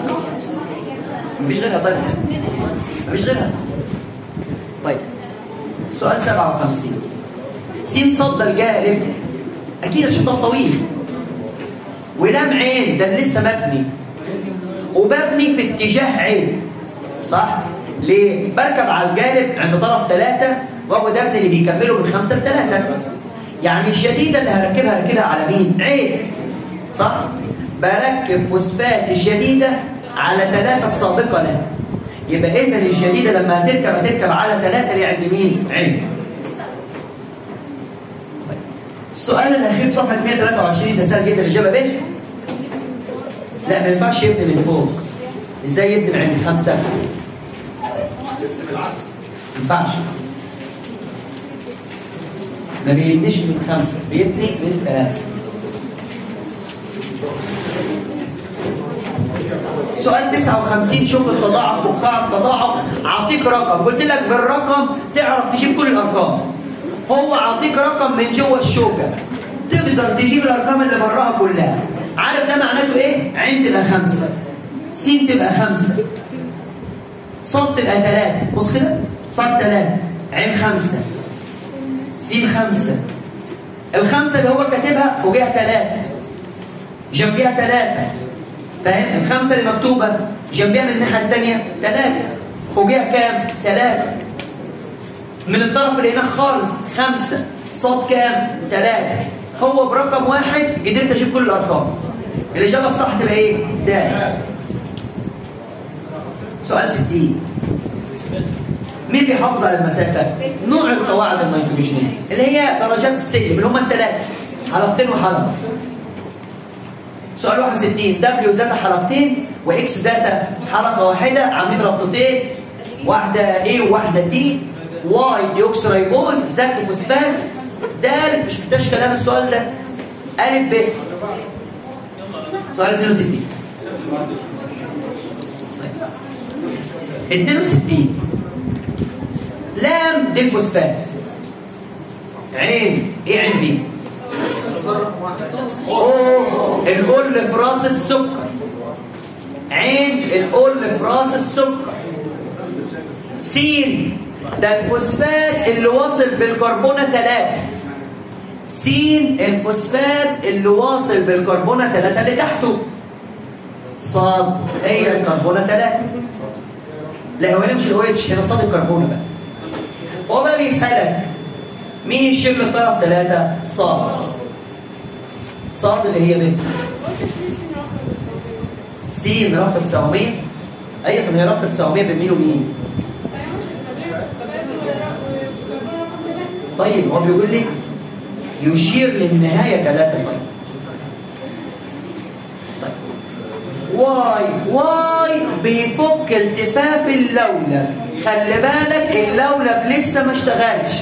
مفيش غيرها. طيب مفيش غيرها. طيب سؤال سبعة وخمسين. س صد الجالب اكيد الشطه طويل ولام عين، ده لسه مبني وببني في اتجاه عين، صح؟ ليه؟ بركب على الجانب عند طرف ثلاثة وهو ده ابني اللي بيكمله من خمسة لثلاثة. يعني الشديدة اللي هركبها هركبها على مين؟ عين، صح؟ بركب فوسفات الشديدة على ثلاثة السابقة لها. يبقى إذا الشديدة لما هتركب هتركب على ثلاثة اللي عند مين؟ عين. السؤال الأخير صفحة مئة وثلاثة وعشرين ده سهل جدا، الإجابة ب. لا ما ينفعش يبني من فوق. إزاي يبني من عند خمسة؟ ما ينفعش. ما بيبنيش من خمسة، بيبني من ثلاثة. سؤال تسعة وخمسين شوف التضاعف وقاع التضاعف، اعطيك رقم قلت لك بالرقم تعرف تجيب كل الارقام. هو اعطيك رقم من جوه الشوكه تقدر تجيب الارقام اللي براها كلها. عارف ده معناته ايه؟ عين تبقى خمسه، س تبقى خمسه، ص تبقى ثلاثه. بص كده، ص ثلاثه، عين خمسه، س خمسه. الخمسه اللي هو كاتبها فوقيها ثلاثه، جنبيها ثلاثه. فاهم؟ الخمسه اللي مكتوبه جنبيها من الناحيه الثانيه ثلاثه، فوقيها كام؟ ثلاثه. من الطرف اللي هناك خالص خمسه، صاد كام؟ ثلاثه. هو برقم واحد قدرت اجيب كل الارقام. الاجابه الصح تبقى ايه؟ د. سؤال ستين. مين بيحافظ على المسافه؟ نوع القواعد النيتروجينيه اللي هي درجات السلم اللي هم الثلاثه، حلقتين وحلقه. سؤال واحد وستين. دبليو ذات حلقتين واكس ذات حلقه واحده، عاملين ربطتين، واحده A وواحده D. واي ديوكسيريبوز، زاك فوسفات. دال مش محتاج كلام السؤال ده. ألف ب. سؤال اثنين وستين. اثنين وستين. لام دي فوسفات. عين ايه عين دي؟ اوه القول في راس السكر. عين القول في راس السكر. سين ده الفوسفات اللي واصل بالكربونه ثلاثة. سين الفوسفات اللي واصل بالكربونه ثلاثة اللي تحته. صاد هي الكربونه ثلاثة. لا هو مش الاو اتش، هنا صاد الكربونه بقى. هو بقى بيسالك مين يشير للطرف ثلاثة؟ صاد. صاد اللي هي ب. سين رابطه تسعمية. ايوه طب هي رابطه تسعمية بين مين ومين؟ طيب هو بيقول لي يشير للنهايه ثلاثة. طيب طيب واي واي بيفك التفاف اللولب. خلي بالك اللولب لسه ما اشتغلش.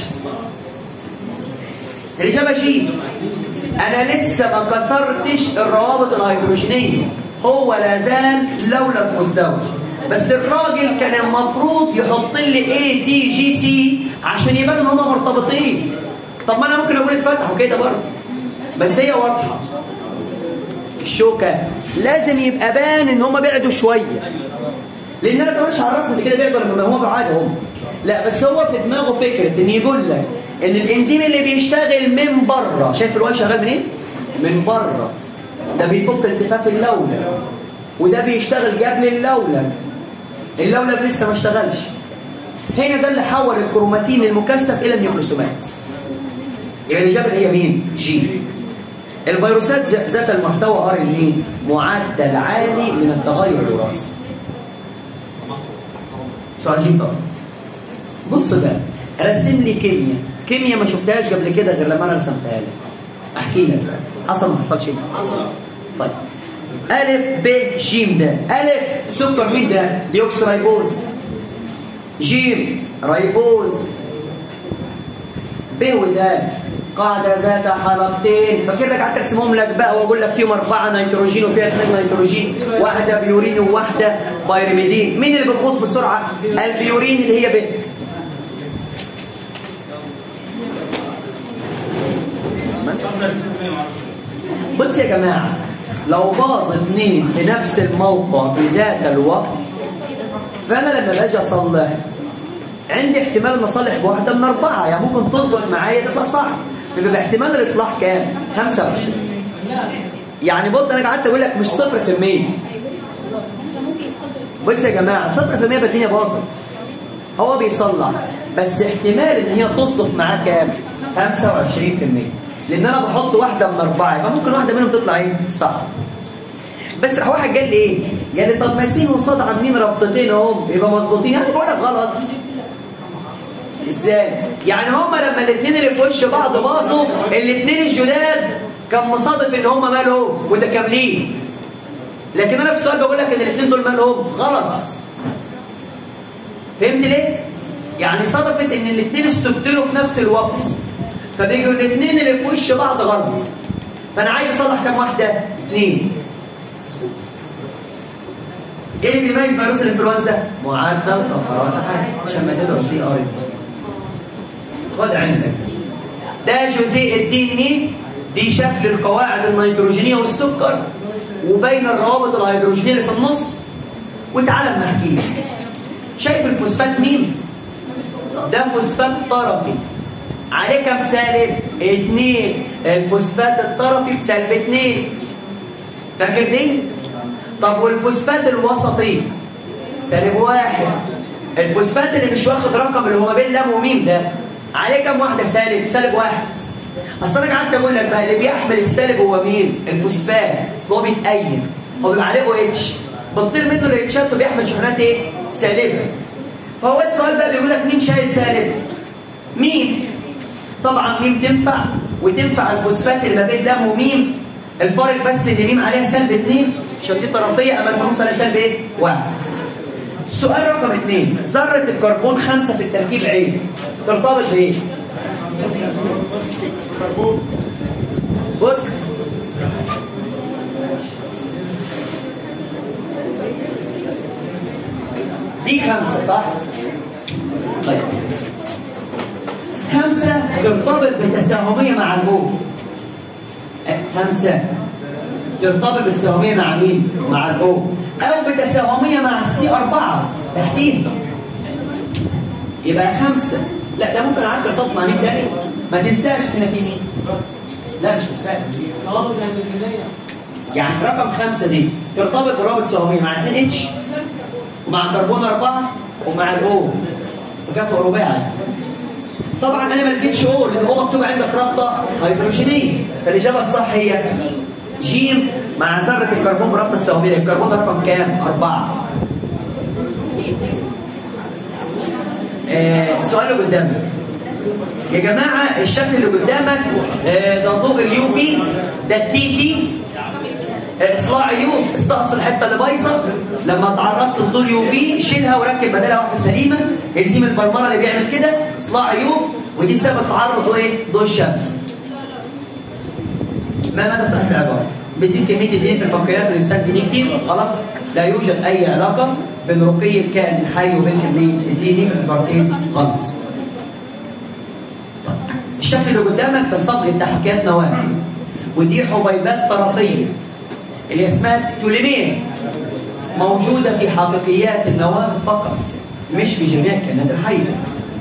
الاجابه جي. انا لسه ما كسرتش الروابط الهيدروجينيه، هو لا زال لولب مزدوج. بس الراجل كان المفروض يحط لي اي تي جي سي عشان يبان ان هما مرتبطين. طب ما انا ممكن اقول اتفتحوا كده برضه، بس هي واضحه. الشوكه لازم يبقى بان ان هما بعدوا شويه، لان انا مش هعرفه انت كده بعدوا ولا هو بعاد هم. لا بس هو في دماغه فكره ان يقول لك ان الانزيم اللي بيشتغل من بره، شايف الواي شغال منين؟ من بره. ده بيفك التفاف اللولب، وده بيشتغل قبل اللولب. اللولب لسه ما اشتغلش. هنا ده اللي حول الكروماتين المكثف الى النيوكليوسومات. يبقى الاجابه هي مين؟ جي. الفيروسات ذات المحتوى ار ان ايه معدل عالي من التغير الوراثي. سؤال جي طبعا. بص بقى، رسم لي كيمياء، كيمياء ما شفتهاش قبل كده غير لما انا رسمتها لك. احكي لك بقى، حصل ما حصلش؟ حصل. طيب ألف ب ج ده. ألف سكر مين ده؟ ديوكسيريبوز. جيم ريبوز. ب ودال قاعدة ذات حلقتين. فاكر لك قعدت ارسمهم لك بقى واقول لك فيهم أربعة نيتروجين وفيها اثنين نيتروجين، واحدة بيورين وواحدة بايرميدين. مين اللي بتبوظ بسرعة؟ البيورين اللي هي ب. بص يا جماعة، لو باظ اثنين في نفس الموقع في ذات الوقت، فأنا لما باجي أصلح عندي احتمال ان اصلح بواحده من اربعه، يعني ممكن تظبط معايا تطلع صح. بيبقى احتمال الاصلاح كام؟ خمسة وعشرين. يعني بص انا قعدت اقول لك مش صفر في المية. بص يا جماعه، صفر في المية الدنيا باظت. هو بيصلح بس احتمال ان هي تصدف معاه كام؟ خمسة وعشرين في المية. لان انا بحط واحده من اربعه، يبقى ممكن واحده منهم تطلع ايه؟ صح. بس راح واحد قال لي ايه؟ قال لي طب ما سين وصاد عاملين ربطتين اهم يبقى مظبوطين. يعني بقول لك غلط. ازاي؟ يعني هما لما الاثنين اللي في وش بعض باصوا، الاثنين الجداد كان مصادف ان هما مالهم متكاملين. لكن انا في السؤال بقول لك ان الاثنين دول مالهم غلط. فهمت ليه؟ يعني صدفت ان الاثنين استبدلوا في نفس الوقت، فبيجوا الاثنين اللي في وش بعض غلط. فانا عايز اصلح كام واحده؟ اثنين. ايه اللي بيميز فيروس الانفلونزا؟ معدل طفرات عالي عشان ما تدرس سي ار. خد عندك ده جزيء الدي ان ايه، دي شكل القواعد النيتروجينيه والسكر وبين الروابط الهيدروجينيه اللي في النص. وتعالى نحكي لك. شايف الفوسفات مين؟ ده فوسفات طرفي عليه كام سالب؟ اتنين. الفوسفات الطرفي بسالب اتنين. فاكر دي؟ طب والفوسفات الوسطي سالب واحد. الفوسفات اللي مش واخد رقم اللي هو ما بين لام وميم ده عليه كام واحده سالب؟ سالب واحد. اصل انا قعدت اقول لك بقى اللي بيحمل السالب هو مين؟ الفوسفات. اصل هو بيتأين، هو بيبقى عليه او اتش، بتطير منه الاتشات وبيحمل شحنات ايه؟ سالبه. فهو السؤال بقى بيقول لك مين شايل سالب؟ مين؟ طبعا ميم تنفع، وتنفع الفوسفات اللي ما بين لام وميم. الفارق بس ان ميم عليها سالب اتنين عشان دي طرفيه، اما الفانوس عليها سالب ايه؟ واحد. السؤال رقم اثنين، ذرة الكربون خمسة في التركيب عين ترتبط بايه؟ بص دي خمسة صح؟ طيب خمسة ترتبط بتساهمية مع الموج. خمسة ترتبط بتساهمية مع مين؟ مع الأو، أو بتساهمية مع السي أربعة تحديدا. يبقى خمسة، لا ده ممكن عارف ترتبط مع مين تاني؟ ما تنساش هنا في مين؟ لا مش فاهم. يعني رقم خمسة دي ترتبط برابط سهمية مع اتنين اتش ومع كربون أربعة ومع الأو، تكافؤ رباعي. طبعا أنا ما لقيتش أو لأن هو مكتوب عندك رابطة هيدروجينية، فالإجابة الصح هي جيم مع ذرة الكربون برابطة سهمية. الكربون رقم كام؟ أربعة. آه السؤال اللي قدامك يا جماعة، الشكل اللي قدامك آه ده ضوء اليو في، ده التي تي اصلاع عيوب. استأصل الحته اللي بايظه لما تعرضت لضوء اليو في، شيلها وركب بدلها واحده سليمه. انزيم البرمره اللي بيعمل كده اصلاع عيوب، ودي بسبب التعرض ضوء ايه؟ ضوء الشمس. ما مدى صحه العباره؟ بتزيد كميه الدين في البنكرياس والانسان دي كتير غلط. لا يوجد اي علاقه بين رقي الكائن الحي وبين كميه الدين في البنكرياس غلط. الشكل اللي قدامك ده صبغه تحكيات نواه، ودي حبيبات طرفيه اللي اسمها توليمير، موجودة في حقيقيات النواة فقط مش في جميع الكائنات الحية.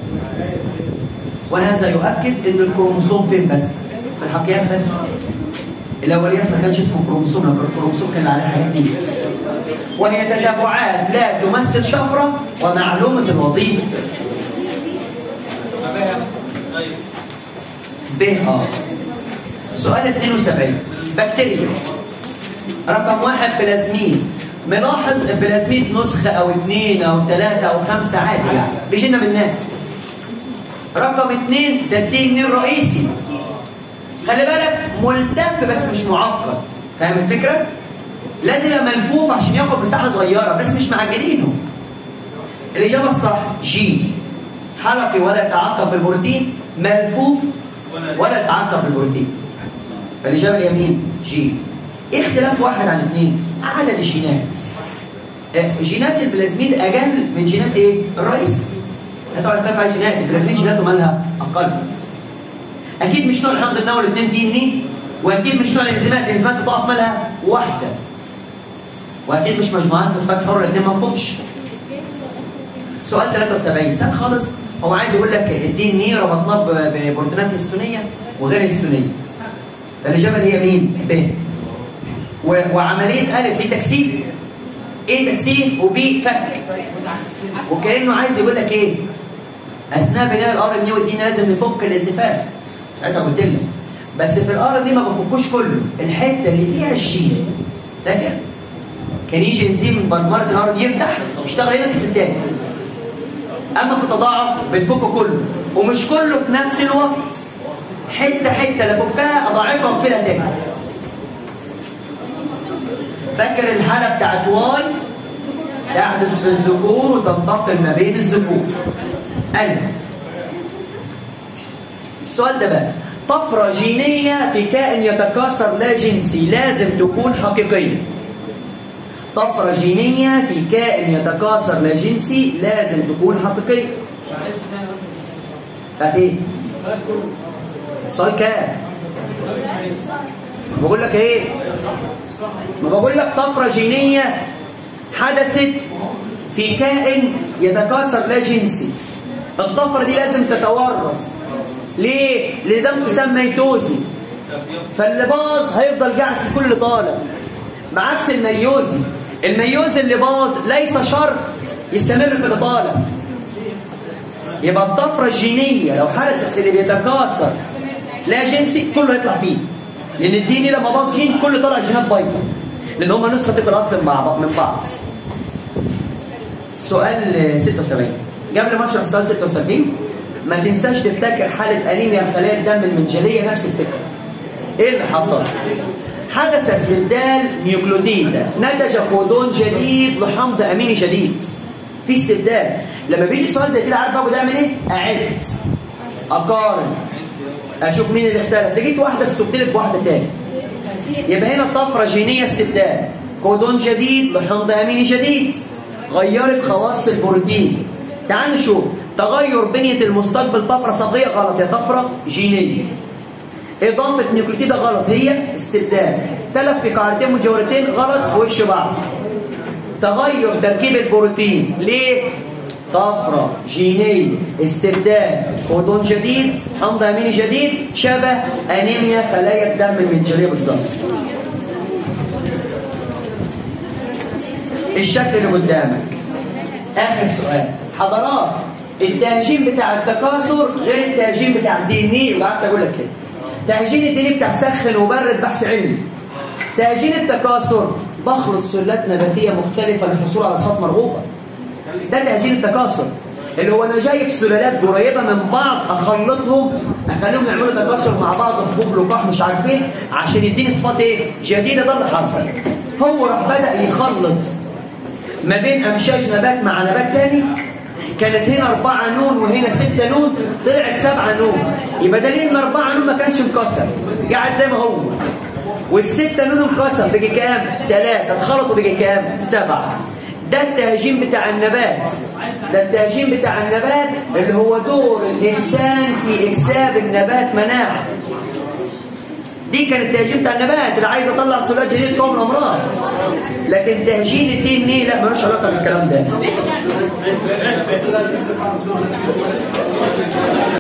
وهذا يؤكد ان الكروموسوم فين بس؟ في الحقيقات بس. الاوليات ما كانش اسمه كروموسوم، لكن الكروموسوم كان عليه حاجات دي، وهي تتابعات لا تمثل شفرة ومعلومة الوظيفة. ب اه سؤال اثنين وسبعين، بكتيريا رقم واحد بلازمين. ملاحظ البلازميد نسخة أو اثنين أو ثلاثة أو خمسة عادي يعني بيجينا من الناس. رقم اثنين ده الدي ان الرئيسي، خلي بالك ملتف بس مش معقد. فاهم الفكرة؟ لازم يبقى ملفوف عشان ياخد مساحة صغيرة بس مش معجنينه. الإجابة الصح جي، حلقي ولا يتعقب بالبروتين، ملفوف ولا يتعقب بالبروتين. فالإجابة اليمين جي. ايه اختلاف واحد عن اثنين؟ عدد الجينات. جينات البلازميد اقل من جينات ايه؟ الرئيس. هتقعد تختلف على جينات البلازميد، جيناته مالها اقل. اكيد مش نوع الحمض النووي الاثنين دي ان ايه، واكيد مش نوع الانزيمات، الانزيمات تضاعف مالها واحده. واكيد مش مجموعات فوسفات حره الاثنين ما مفهومش. سؤال ثلاثة وسبعين سهل خالص، هو عايز يقول لك الدي ان ايه ربطناه ببروتينات هيستونيه وغير هيستونيه. الاجابه اللي هي مين؟ ب. وعملية ألف دي تكثيف، إيه تكثيف وبي فك. وكأنه عايز يقول لك إيه؟ أثناء بناء الار ان اي والدي ان لازم نفك الاتفاق. ساعتها قلت لك بس في الار ان اي ما بفكوش كله، الحتة اللي فيها الشين فاكر؟ كان يجي انزيم برمرة الار ان اي يفتح يشتغل هنا في التاني. أما في التضاعف بنفكه كله، ومش كله في نفس الوقت. حتة حتة لفكها أضاعفها وأقفلها تاني. فاكر الحالة بتاعت واي تحدث في الذكور وتنتقل ما بين الذكور. ألف. السؤال ده بقى، طفرة جينية في كائن يتكاثر لا جنسي لازم تكون حقيقية. طفرة جينية في كائن يتكاثر لا جنسي لازم تكون حقيقية. بتاعت ايه؟ سؤال كام؟ بقول لك ايه؟ ما بقول لك طفرة جينية حدثت في كائن يتكاثر لا جنسي. الطفرة دي لازم تتورث. ليه؟ لأن ده انقسام ميتوزي. فاللي باظ هيفضل قاعد في كل طالب. بعكس الميوزي، الميوزي اللي باظ ليس شرط يستمر في الطالب. يبقى الطفرة الجينية لو حدثت في اللي بيتكاثر لا جنسي كله يطلع فيه. لأن الديني لما باظ جين كله طلع جينات بايظة. لأن هما نسخة تبقى الأصل مع بعض من بعض. سؤال ستة وسبعين. قبل ما اشرح سؤال ستة وسبعين ما تنساش تفتكر حالة أنيميا خلايا الدم المنجلية نفس الفكرة. إيه اللي حصل؟ حدث استبدال نيوكليوتيد، نتج كودون جديد لحمض أميني جديد. في استبدال. لما بيجي سؤال زي كده عارف بقى بعمل إيه؟ أعد، أقارن، أشوف مين اللي اختلف. لقيت واحدة استبدلت بواحدة تاني. يبقى هنا طفرة جينية استبدال، كودون جديد لحمض أميني جديد، غيرت خواص البروتين. تعال نشوف تغير بنية المستقبل طفرة صبغية غلط، هي طفرة جينية. إضافة نيوكليوتيدة غلط، هي استبدال. تلف في قاعدتين مجاورتين غلط في وش بعض. تغير تركيب البروتين، ليه؟ طفرة جينية استبدال كودون جديد حمض أميني جديد، شبه أنيميا خلايا الدم المنجلية بالظبط. الشكل اللي قدامك آخر سؤال. حضرات التهجين بتاع التكاثر غير التهجين بتاع الدي ان ايه، وقعدت اقول لك كده. تهجين الدي ان ايه بتاع سخن وبرد بحث علمي. تهجين التكاثر بخلط سلات نباتيه مختلفه للحصول على صفات مرغوبه. ده تهجين التكاثر اللي هو انا جايب سلالات قريبه من بعض اخلطهم اخليهم يعملوا تكاثر مع بعض، حبوب لقاح مش عارف ايه عشان يديني صفات ايه جديده. ده اللي حصل. هو راح بدا يخلط ما بين امشاج نبات مع نبات تاني. كانت هنا أربعة نون وهنا ستة نون، طلعت سبعة نون. يبقى دليل إن أربعة نون ما كانش مكسر، قاعد زي ما هو. والستة نون انكسر، بقي كام؟ ثلاثة. اتخلطوا بقي كام؟ سبعة. ده التهجين بتاع النبات. ده التهجين بتاع النبات اللي هو دور الإنسان في إكساب النبات مناعة. دي كانت التهجين بتاع النبات اللي عايز اطلع سلالات جديد تقاوم الامراض. لكن تهجين الدي ان ايه لا ملوش علاقه بالكلام ده.